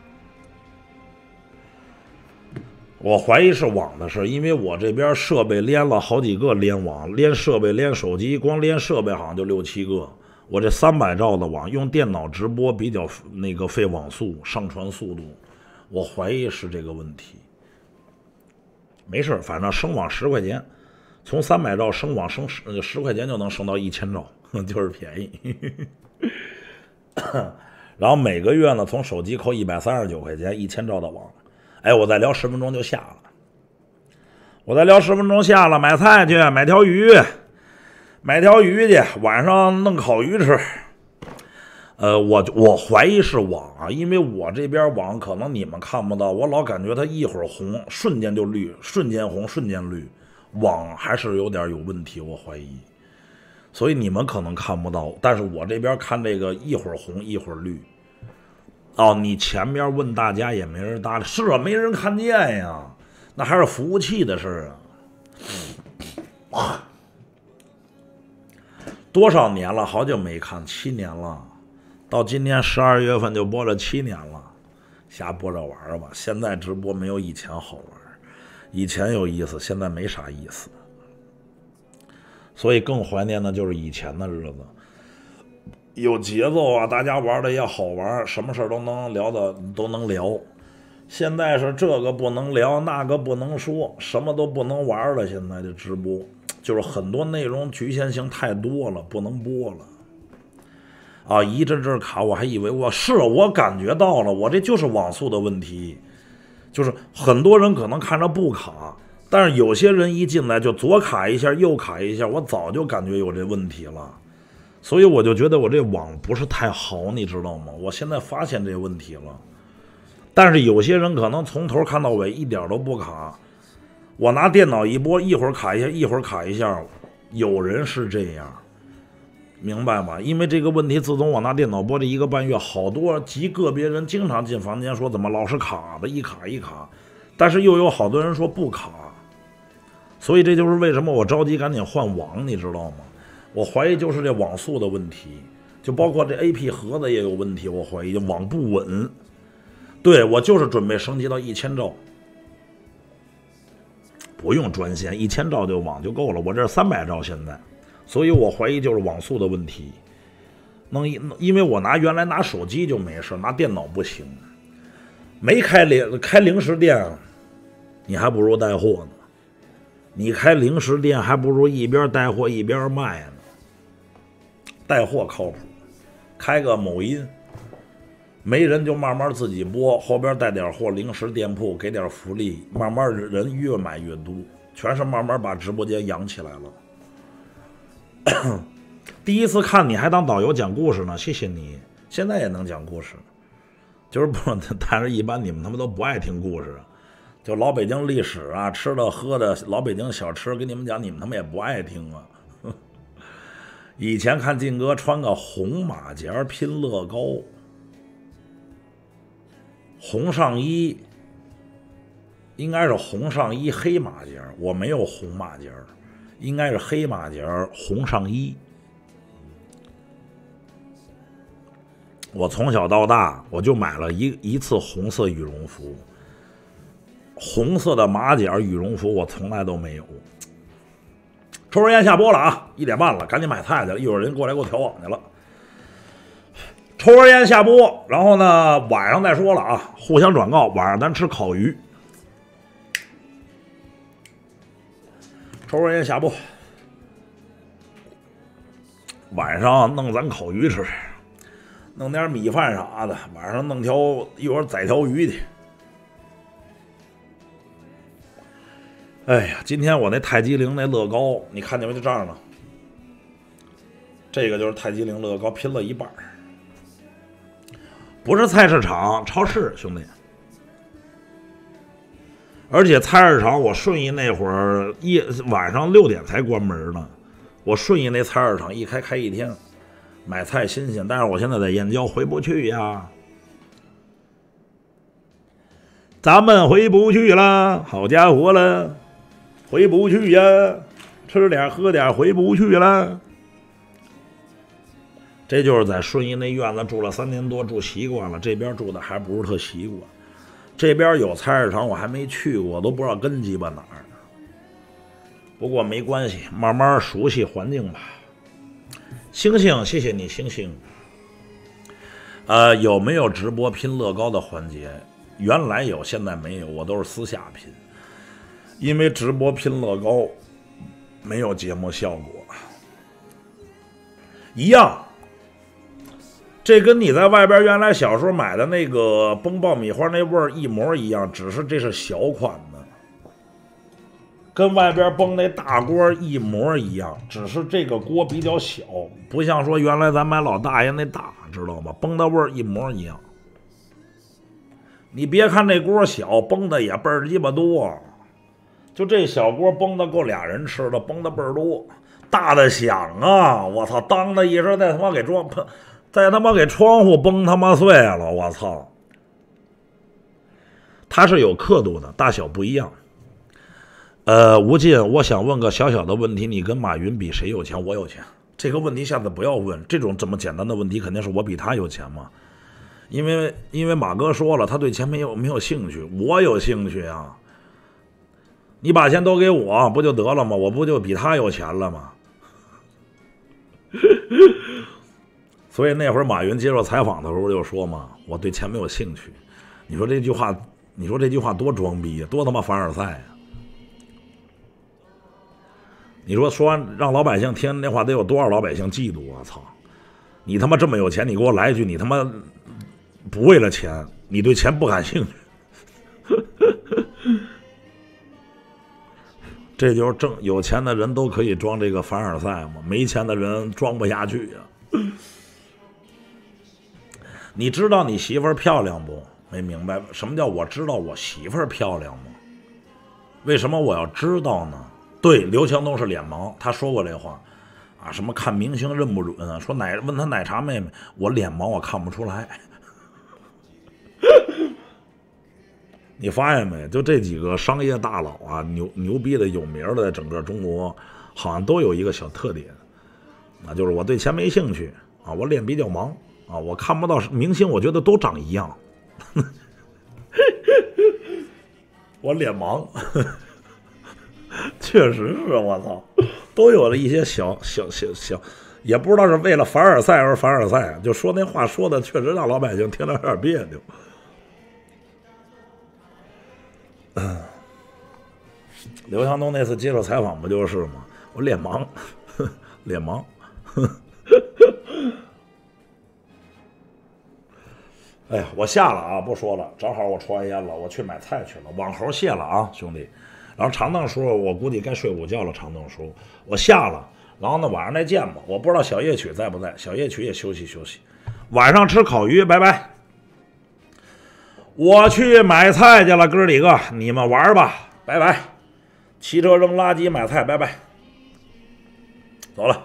我怀疑是网的事，因为我这边设备连了好几个联网，连设备连手机，光连设备好像就六七个。我这三百兆的网用电脑直播比较那个费网速，上传速度，我怀疑是这个问题。没事，反正升网十块钱，从三百兆升网升十十块钱就能升到一千兆，就是便宜。然后每个月呢，从手机扣一百三十九块钱，一千兆的网。哎，我再聊十分钟就下了。我再聊十分钟下了，买菜去，买条鱼。买条鱼去，晚上弄烤鱼吃。呃，我我怀疑是网啊，因为我这边网可能你们看不到，我老感觉它一会儿红，瞬间就绿，瞬间红，瞬间绿，网还是有点有问题，我怀疑。所以你们可能看不到，但是我这边看这个一会儿红一会儿绿。哦，你前边问大家也没人搭理，是啊，没人看见呀，那还是服务器的事啊。多少年了，好久没看，七年了，到今年十二月份就播了七年了，瞎播着玩吧。现在直播没有以前好玩，以前有意思，现在没啥意思，所以更怀念的就是以前的日子，有节奏啊，大家玩的也好玩，什么事都能聊的都能聊。现在是这个不能聊，那个不能说，什么都不能玩了。现在的直播就是很多内容局限性太多了，不能播了。啊，一阵阵卡，我还以为我是我感觉到了，我这就是网速的问题，就是很多人可能看着不卡，但是有些人一进来就左卡一下，右卡一下，我早就感觉有这问题了。所以我就觉得我这网不是太好，你知道吗？我现在发现这问题了。但是有些人可能从头看到尾一点都不卡，我拿电脑一播，一会儿卡一下，一会儿卡一下，有人是这样，明白吗？因为这个问题，自从我拿电脑播这一个半月，好多极个别人经常进房间说怎么老是卡的，一卡一卡，但是又有好多人说不卡，所以这就是为什么我着急赶紧换网，你知道吗？我怀疑就是这网速的问题，就包括这 A P 盒子也有问题，我怀疑网不稳。对，我就是准备升级到一千兆，不用专线，一千兆就网就够了。我这是三百兆现在，所以我怀疑就是网速的问题。能因为我拿原来拿手机就没事，拿电脑不行。没开零开零食店，你还不如带货呢。你开零食店还不如一边带货一边卖呢。带货靠谱，开个某音。没人就慢慢自己播，后边带点货，零食店铺给点福利，慢慢人越买越多，全是慢慢把直播间养起来了。第一次看你还当导游讲故事呢，谢谢你，现在也能讲故事，就是不，但是一般你们他们都不爱听故事，就老北京历史啊，吃的喝的，老北京小吃，跟你们讲，你们他们也不爱听啊。以前看晋哥穿个红马甲拼乐高。红上衣应该是红上衣黑马甲，我没有红马甲，应该是黑马甲红上衣。我从小到大我就买了一一次红色羽绒服， 红色的马甲羽绒服我从来都没有。抽根烟下播了啊，一点半了，赶紧买菜去了，一会儿人过来给我调网去了。抽根烟下播，然后呢晚上再说了啊，互相转告，晚上咱吃烤鱼。抽根烟下播，晚上弄咱烤鱼吃，弄点米饭啥的，晚上弄条一会儿宰条鱼去。哎呀，今天我那太极陵那乐高，你看见没？就这样呢。这个就是太极陵乐高拼了一半，不是菜市场，超市，兄弟。而且菜市场我顺义那会儿夜晚上六点才关门呢，我顺义那菜市场一开开一天，买菜新鲜。但是我现在在燕郊回不去呀，咱们回不去了，好家伙了，回不去呀，吃点喝点回不去了。这就是在顺义那院子住了三年多，住习惯了，这边住的还不是特习惯。这边有菜市场我还没去过，都不知道跟鸡巴哪儿。不过没关系，慢慢熟悉环境吧。星星，谢谢你，星星。呃，有没有直播拼乐高的环节？原来有，现在没有，我都是私下拼。因为直播拼乐高没有节目效果，一样。这跟你在外边原来小时候买的那个崩爆米花那味儿一模一样，只是这是小款的，跟外边崩那大锅一模一样，只是这个锅比较小，不像说原来咱买老大爷那大，知道吗？崩的味儿一模一样。你别看这锅小，崩的也倍儿鸡巴多，就这小锅崩的够俩人吃的，崩的倍儿多。大的响啊，我操，当的一声再他妈给装喷。再他妈给窗户崩他妈碎了，我操！它是有刻度的，大小不一样。呃，吴进，我想问个小小的问题，你跟马云比谁有钱？我有钱。这个问题下次不要问，这种这么简单的问题，肯定是我比他有钱嘛。因为因为马哥说了，他对钱没有没有兴趣，我有兴趣啊。你把钱都给我不就得了吗？我不就比他有钱了吗？所以那会儿马云接受采访的时候就说嘛，我对钱没有兴趣。你说这句话，你说这句话多装逼啊，多他妈凡尔赛啊！你说说完让老百姓听那话，得有多少老百姓嫉妒啊！操，你他妈这么有钱，你给我来一句，你他妈不为了钱，你对钱不感兴趣。这就是正有钱的人都可以装这个凡尔赛嘛，没钱的人装不下去呀、啊。你知道你媳妇儿漂亮不？没明白什么叫我知道我媳妇儿漂亮吗？为什么我要知道呢？对，刘强东是脸盲，他说过这话啊，什么看明星认不准啊？说奶问他奶茶妹妹，我脸盲我看不出来。你发现没？就这几个商业大佬啊，牛牛逼的有名的，在整个中国好像都有一个小特点，那就是我对钱没兴趣啊，我脸比较盲。啊，我看不到明星，我觉得都长一样。我脸盲，确实是我操，都有了一些小小小小，也不知道是为了凡尔赛而凡尔赛，就说那话说的确实让老百姓听着有点别扭。嗯，刘强东那次接受采访不就是吗？我脸盲，脸盲。哎呀，我下了啊，不说了，正好我抽完烟了，我去买菜去了，网猴卸了啊，兄弟。然后长凳叔，我估计该睡午觉了，长凳叔，我下了，然后呢晚上再见吧，我不知道小夜曲在不在，小夜曲也休息休息，晚上吃烤鱼，拜拜。我去买菜去了，哥几个，你们玩吧，拜拜。骑车扔垃圾买菜，拜拜。走了。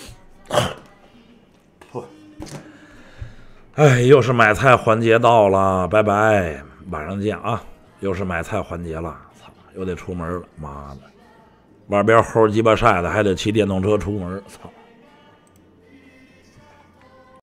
哎，又是买菜环节到了，拜拜，晚上见啊！又是买菜环节了，操，又得出门了，妈的，外边齁鸡巴晒的，还得骑电动车出门，操！